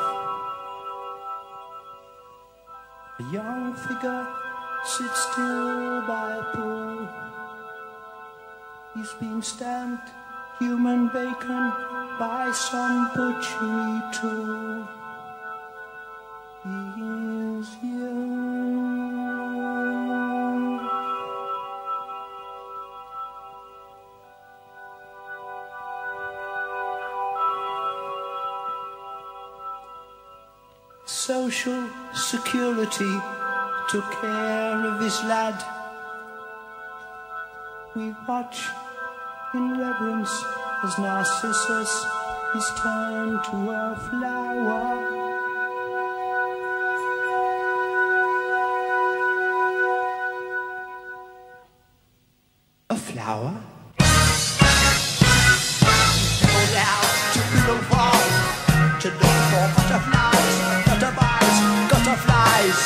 A young figure sits still by a pool. He's been stamped human bacon by some butchery tool. He is young. Social security took care of his lad. We watch in reverence as Narcissus is turned to a flower. A flower? Go down to the fall to look for butterflies, butterflies, butterflies.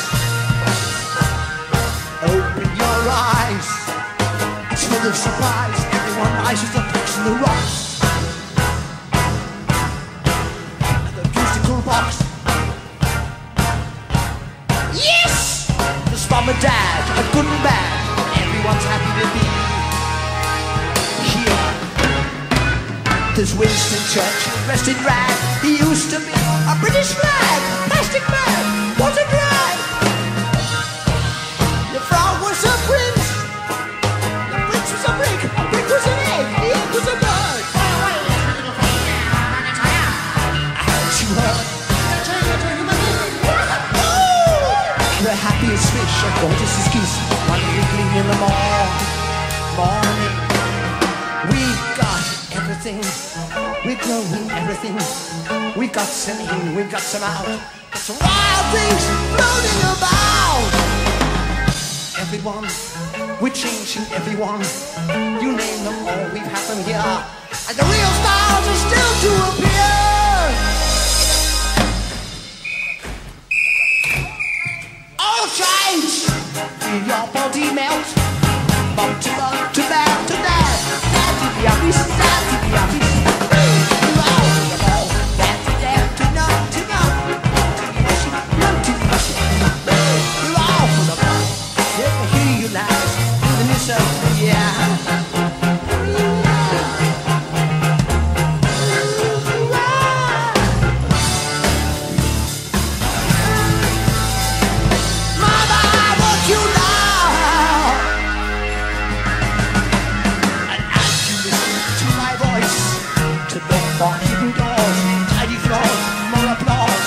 Open your eyes. It's full of surprise. Everyone rises to fix the rocks. And the musical box. Yes! There's mom and dad, a good and bad. Everyone's happy to be here. There's Winston Churchill dressed in rag. He used to be a British flag. Plastic man, what a drag. The frog was a prince. The prince was a brick was an egg, the egg was a bird. Haven't you heard? The happiest fish are gorgeous as geese, one wiggling in the morning. We got everything, we're growing everything. We got some in, we got some out. Got some wild things floating about. Everyone, we're changing everyone. You name them all, we've had them here. And the real stars are still to appear. All change, feel your body melt. Bump to bump, to back to dad. Dad to the office, dad to the office. You all to the ball, dad to dad, to numb, to numb. To the ocean, numb to the ocean. You all for the ball, never hear you lies. Even yourself, yeah. For hidden doors, tidy floors, more applause.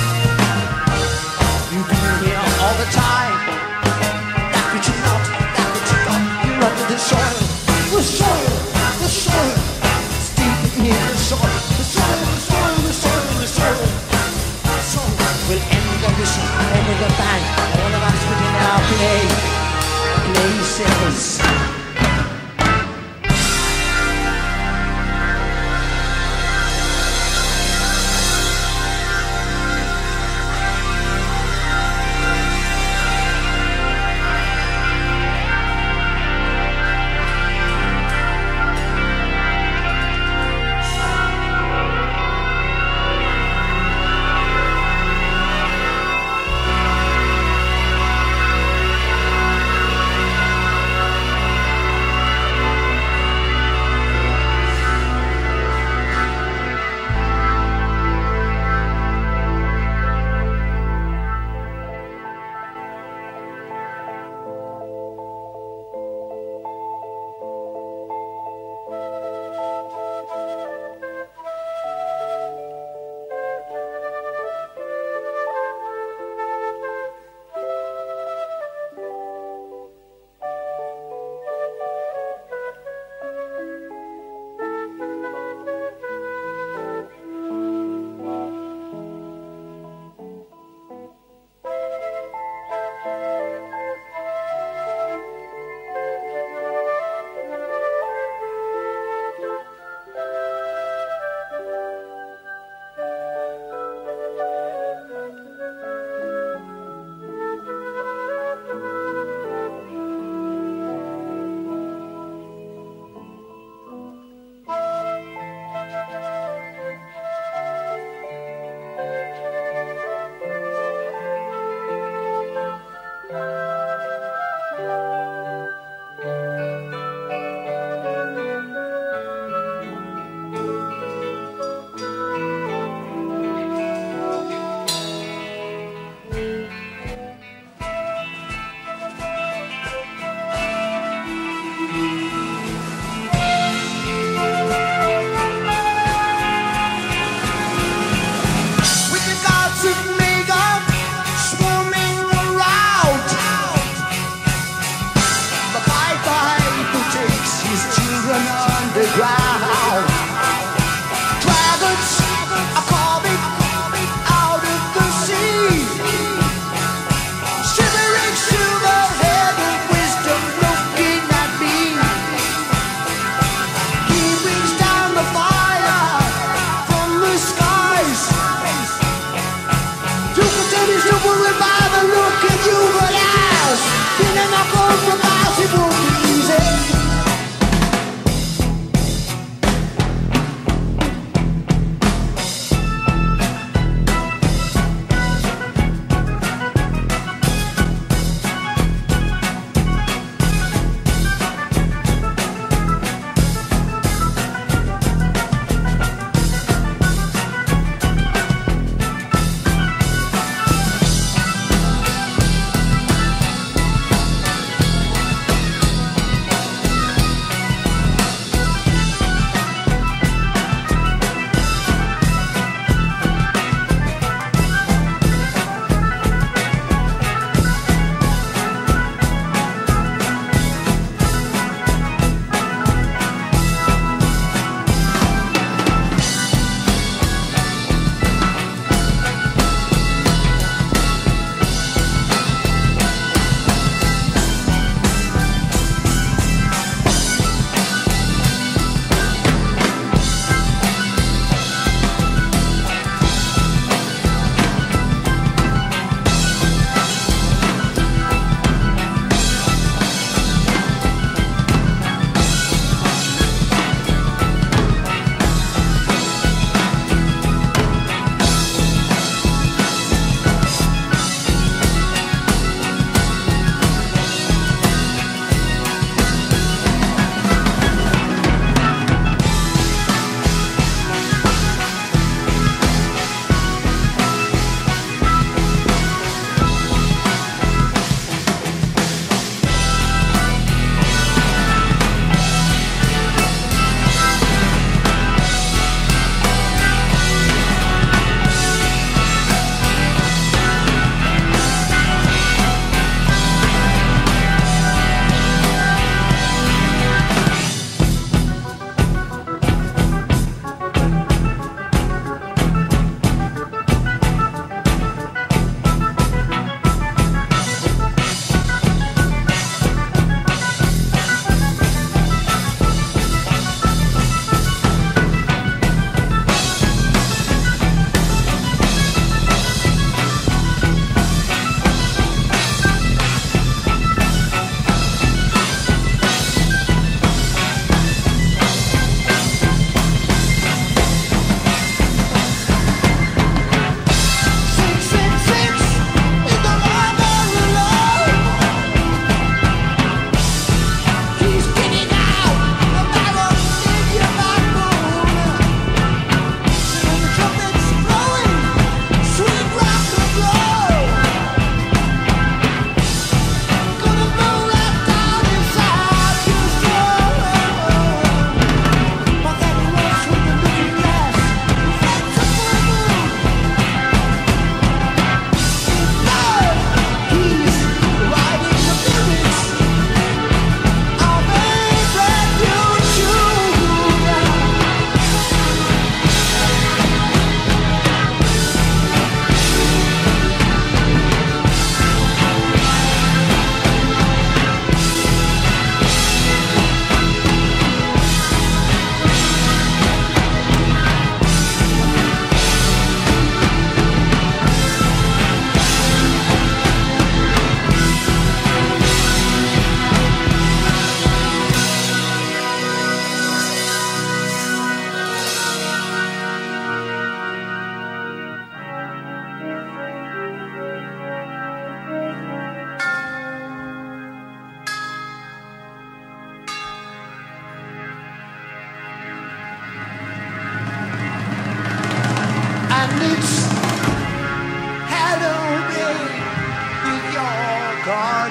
You've been here all the time. That which you not, that which you got. You're under the soil, the soil, the soil. It's deep in here, the soil, the soil, the soil, the soil, the soil. The soil will end the whistle, end the bang. All of us within our places.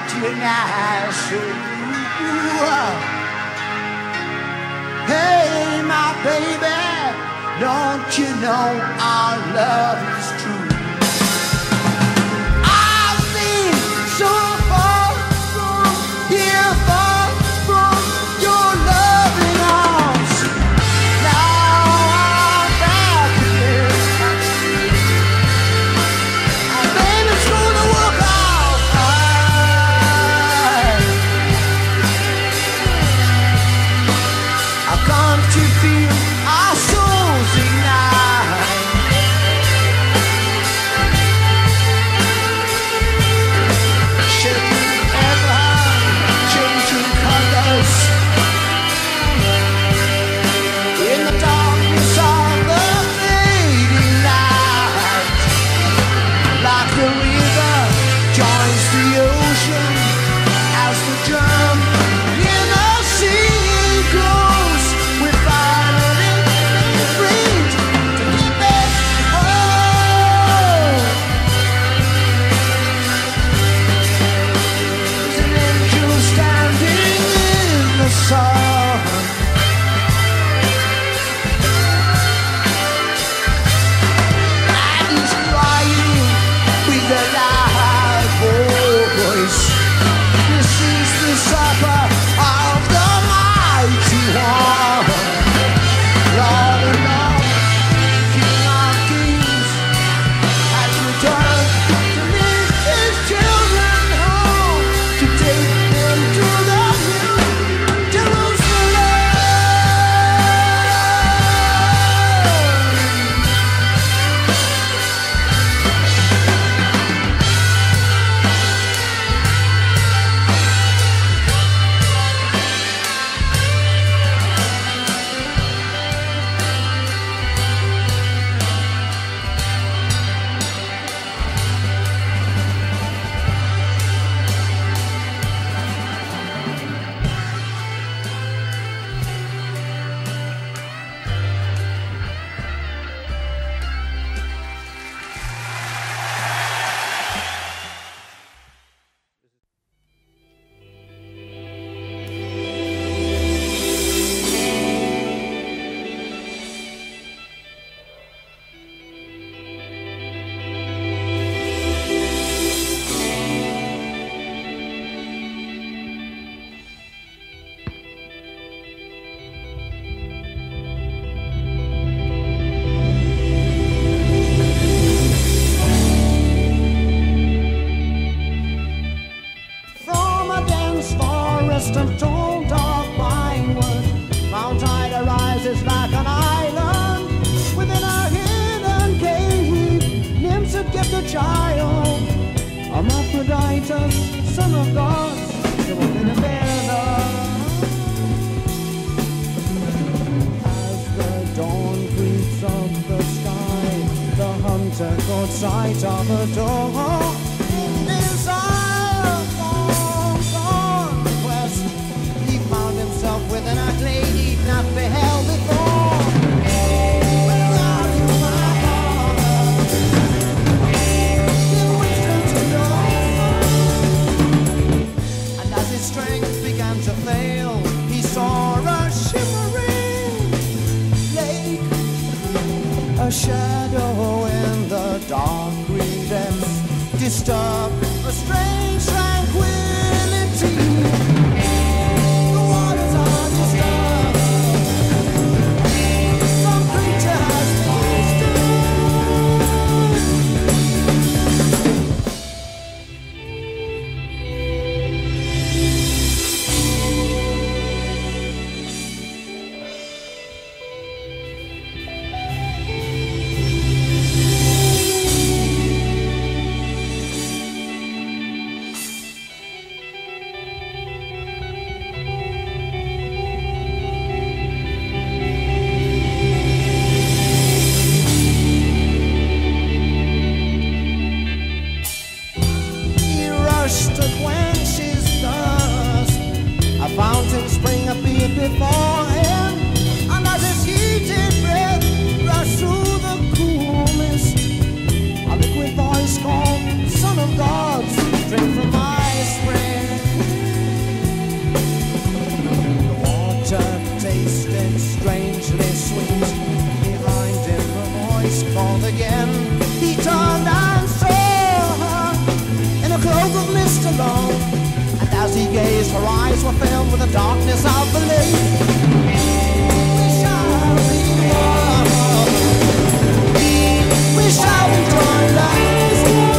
tonight. So, hey, my baby, don't you know our love is true? I've been so far from here, far from your loving arms. Now I'm back again, and baby, it's gonna work out fine. Can't you feel our souls ignite? Shaking ever, changing colors in the darkness of the fading light. Like the river joins the ocean as the drum in the sea goes. We're finally free to keep it whole. There's an angel standing in the sun, and he's crying with a loud voice. This is the supper of the mighty one. Lord of love, King of kings, has returned to lead his children home, to take them to the new Jerusalem. From a dense forest of tall, dark pine wood, Mount Ida rises like an island within a hidden cave. Nymphs had kept a child, Hermaphroditus, son of God, they were in a feather. As the dawn creeps up the sky, the hunter caught sight of a door. In desire for conquest, he found himself with an ugly he'd not beheld before. Where are you, my father? Give wisdom to know. And as his strength began to fail, he saw a shimmering lake, a shadow in the dark green depths, disturbed a strange tranquility. The waters are disturbed. Some creature has again. He turned and saw her in a cloak of mist alone, and as he gazed, her eyes were filled with the darkness of the lake. We shall be one. We shall be joined as one.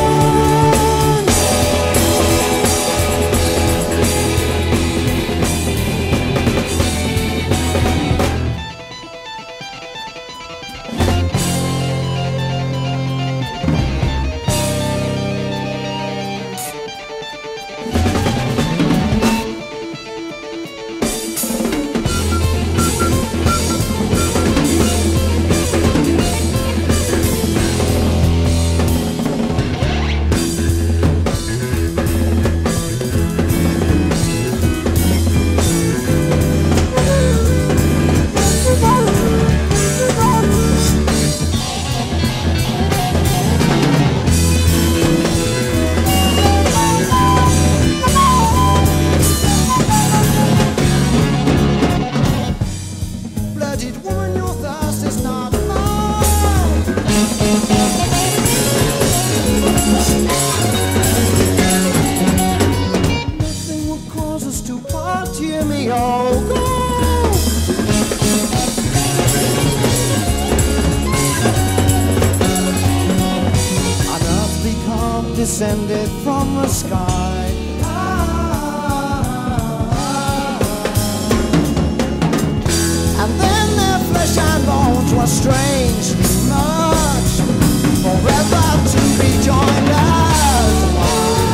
Descended from the sky. And then their flesh and bones were strangely merged, forever to be joined as one.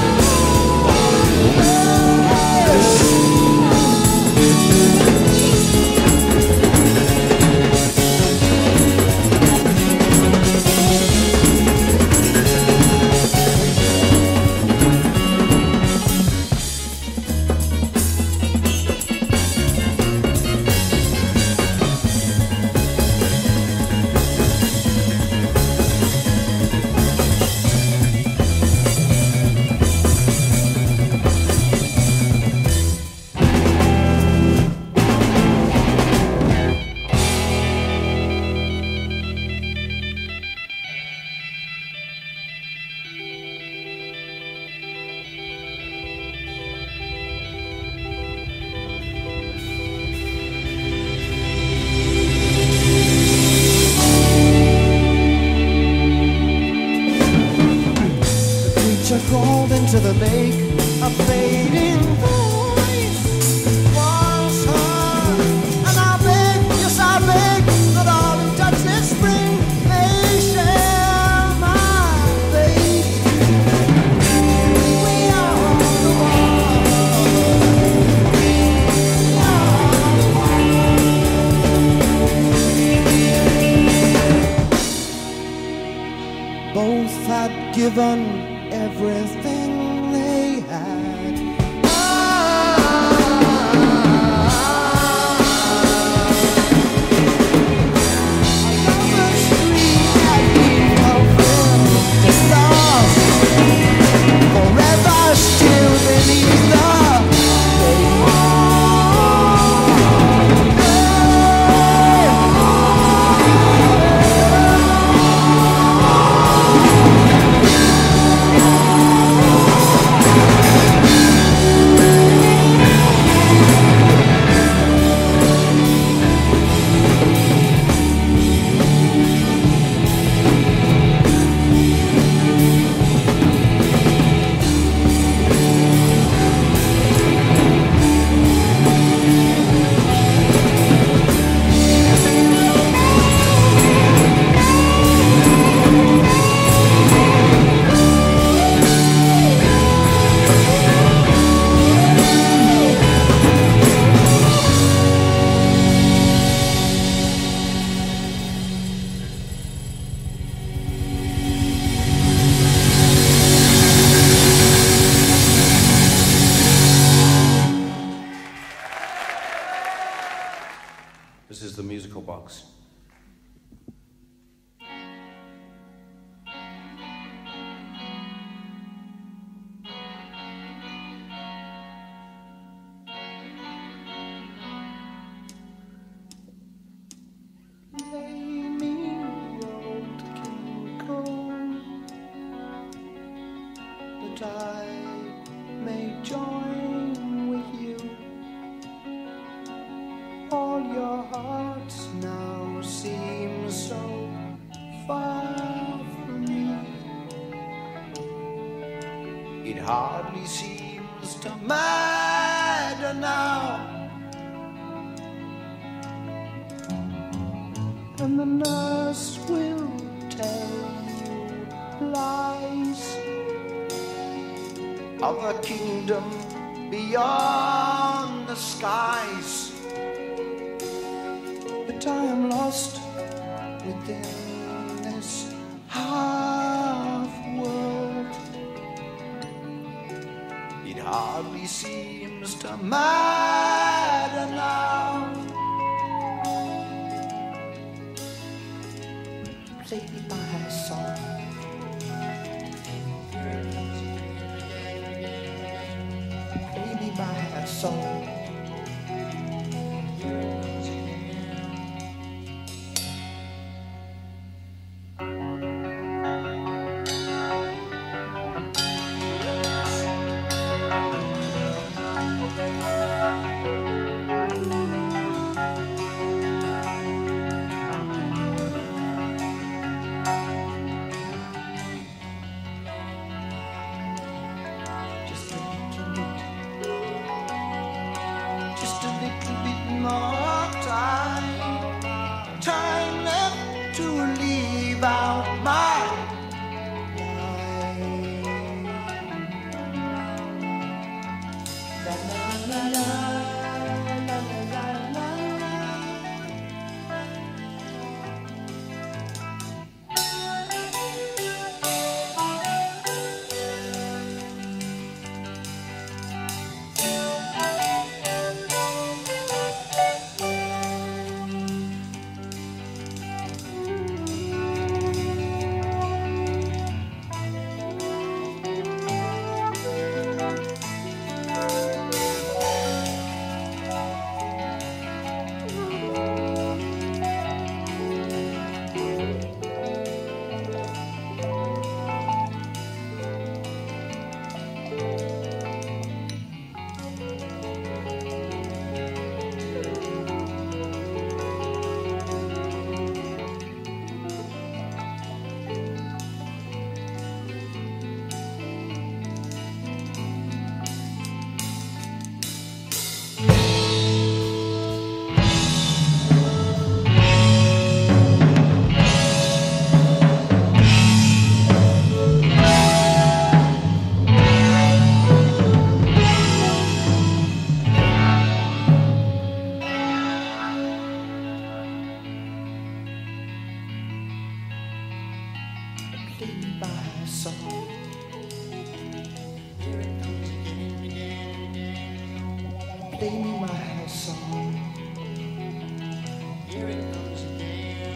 Crawled into the lake, a fading voice was heard. And I beg, yes I beg, that all who touch this spring may share my fate. We are the one. We are the one. Both had given everything they had. Another street that we fulfilled is lost, forever still beneath the lake. hardly seems to matter now. And the nurse will tell you lies of a kingdom beyond the skies. But I am lost within this half world. It hardly seems to matter now. Play me my song. Play me my song. Time left to leave out my life. La la la la la la la. Play me my song. Play me my song. Here it comes again.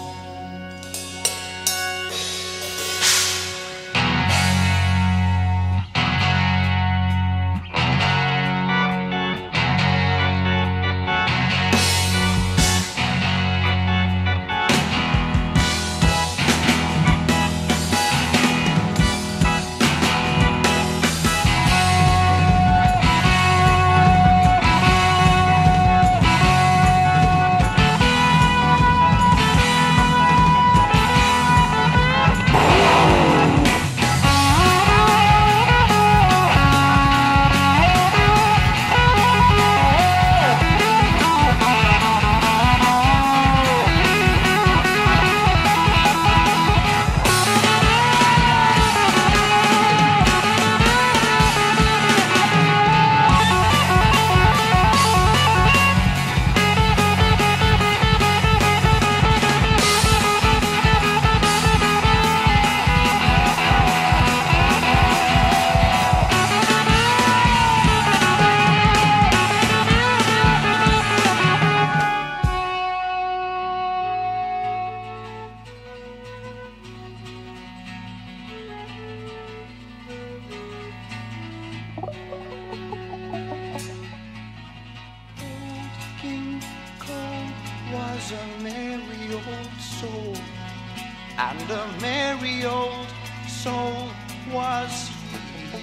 King Cole was a merry old soul, and a merry old soul was he.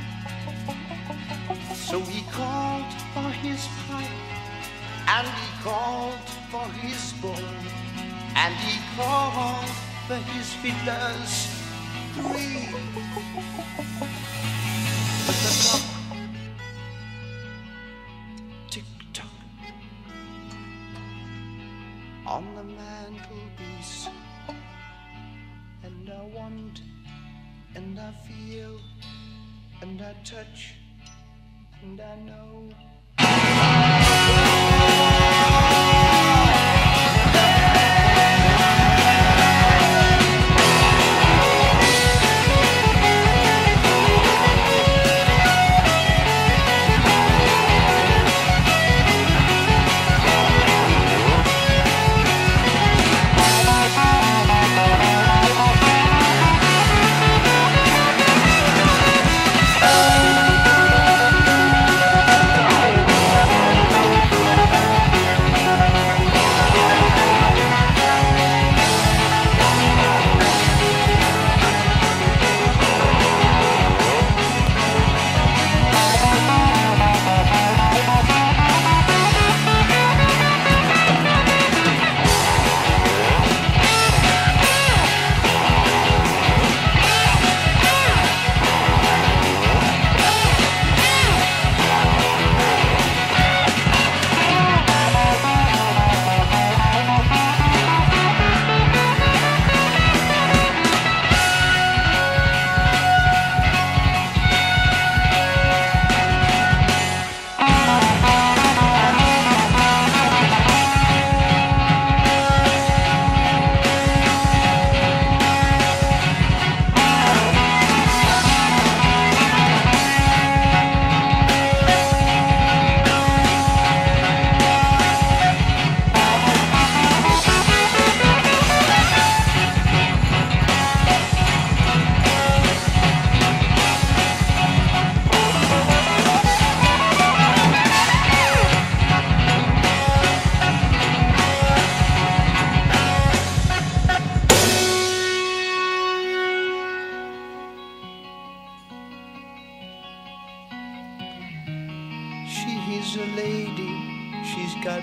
So he called for his pipe, and he called for his bow, and he called for his fiddlers three. the clock. Tick tock. On the mantelpiece. And I want, and I feel, and I touch, and I know. She's a lady, she's got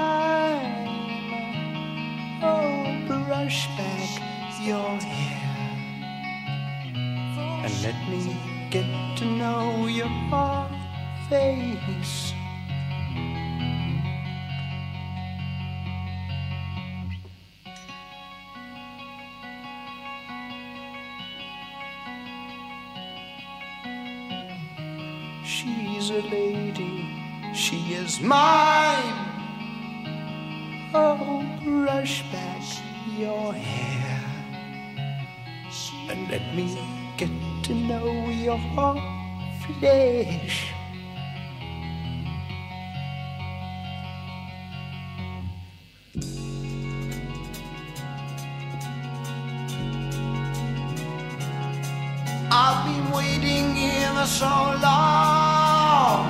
time. Oh, brush back your hair and let me get to know your face. She's a lady, she is mine. Oh, brush back your hair and let me get to know your flesh. I've been waiting here so long,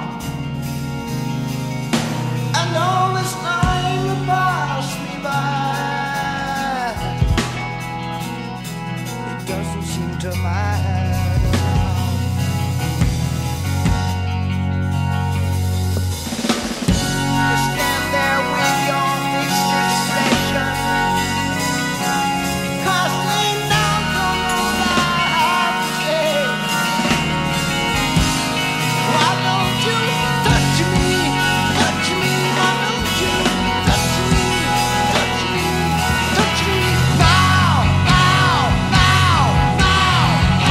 and all this time passed me by. It doesn't seem to matter now. You stand there with your mixed expression, casting down from all I have to say. Why don't you touch me? Touch me, why don't you touch me? Touch me, touch me now, now, now, now.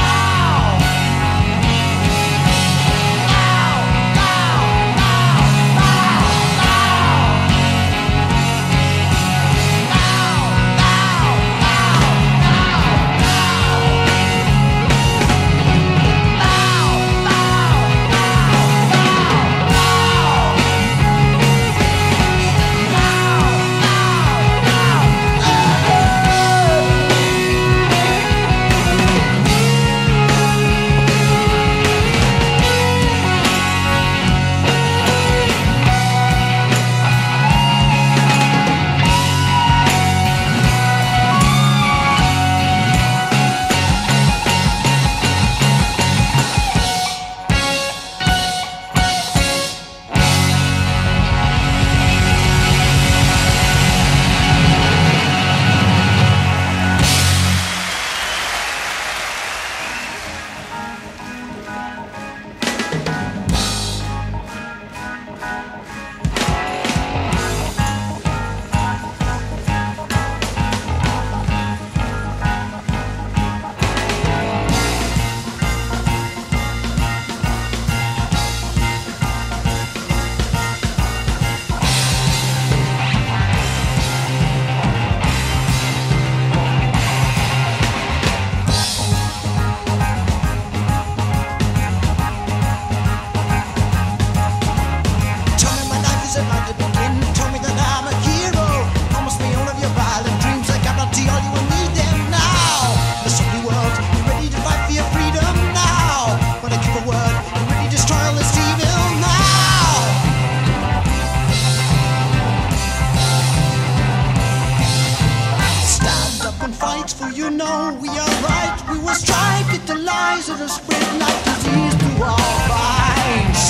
fight, for you know we are right. We will strike at the lies that are spread like disease through our minds.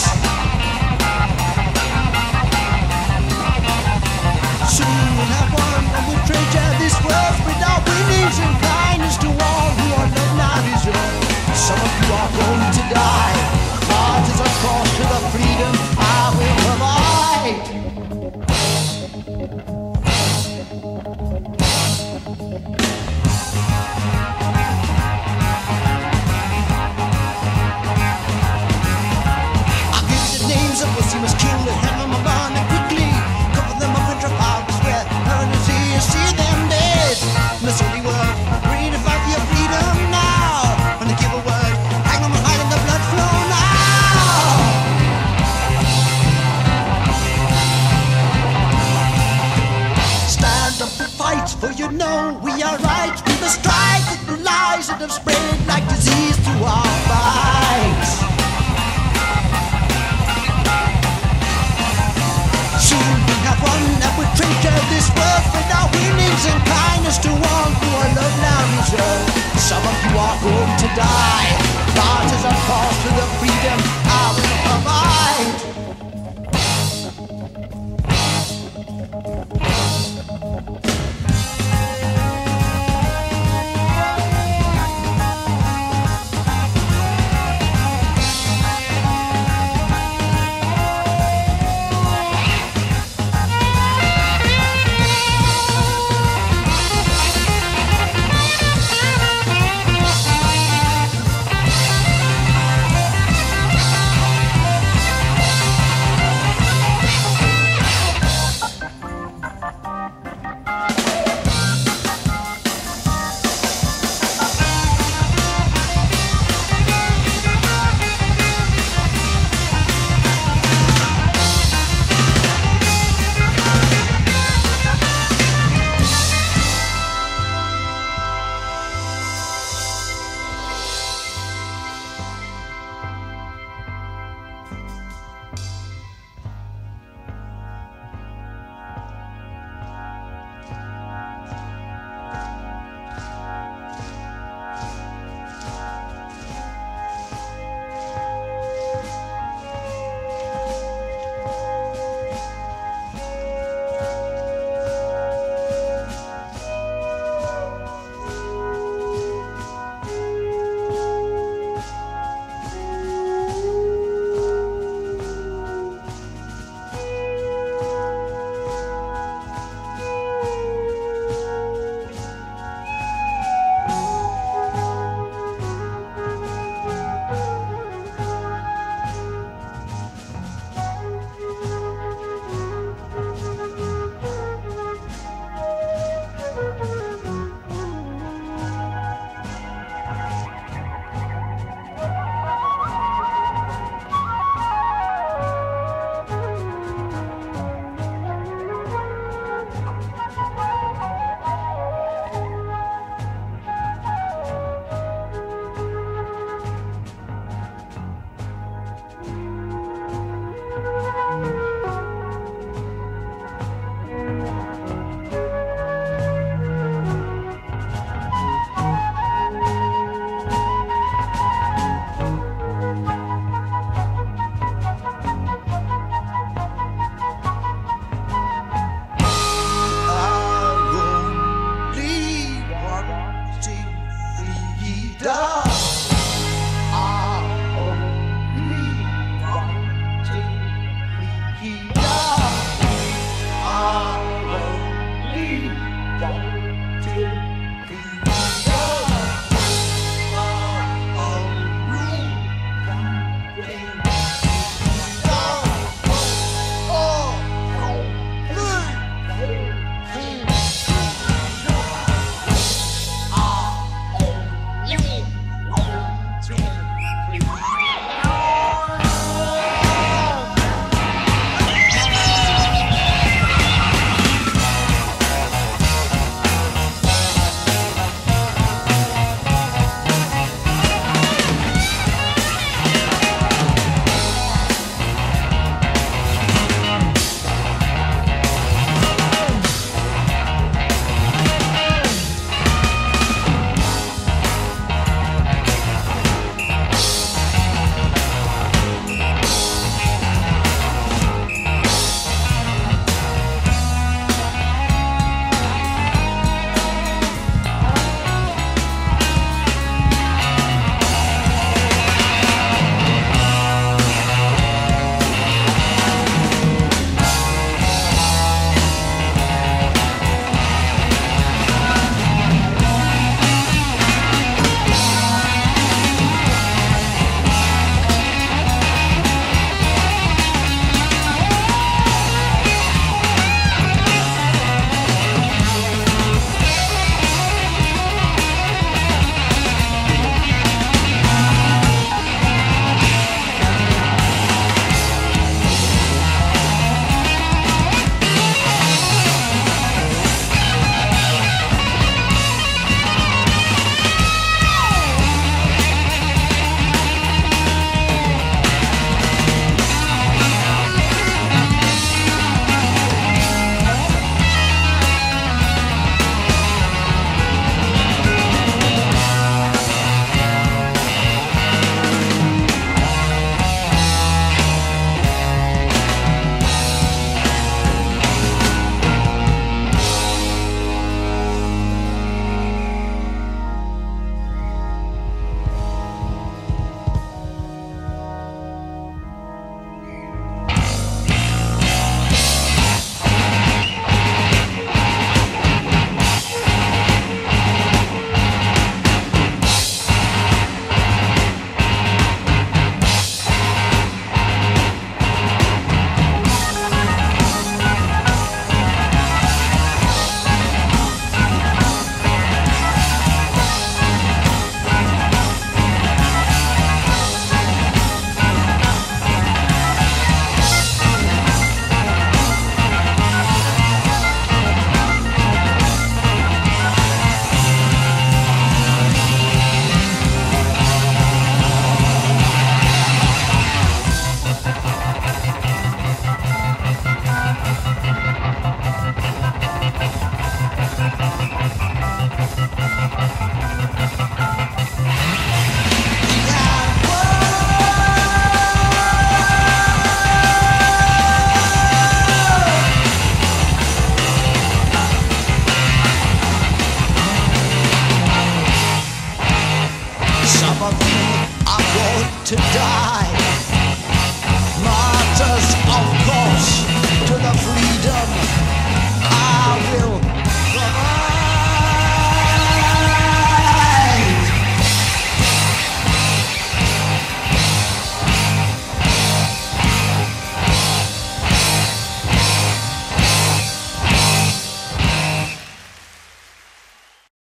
Soon we'll have won and we'll treasure this world with our winnings and kindness to all who are left now deserve. Some of you are going to die. Heart is a cross to the freedom I will provide. You must kill the hell of my bond and quickly cover them up and drop out where eternity see them dead. In this holy world, read about your freedom now. When they give a word, hang them high in the blood flow now. Stand up and fight, for you know we are right. We must strike at the lies that have spread like disease through our minds. We have won and we treasure this world with our winnings and kindness to all who are loved now reserved. Some of you are going to die. God is a cause to the freedom I will provide. Die.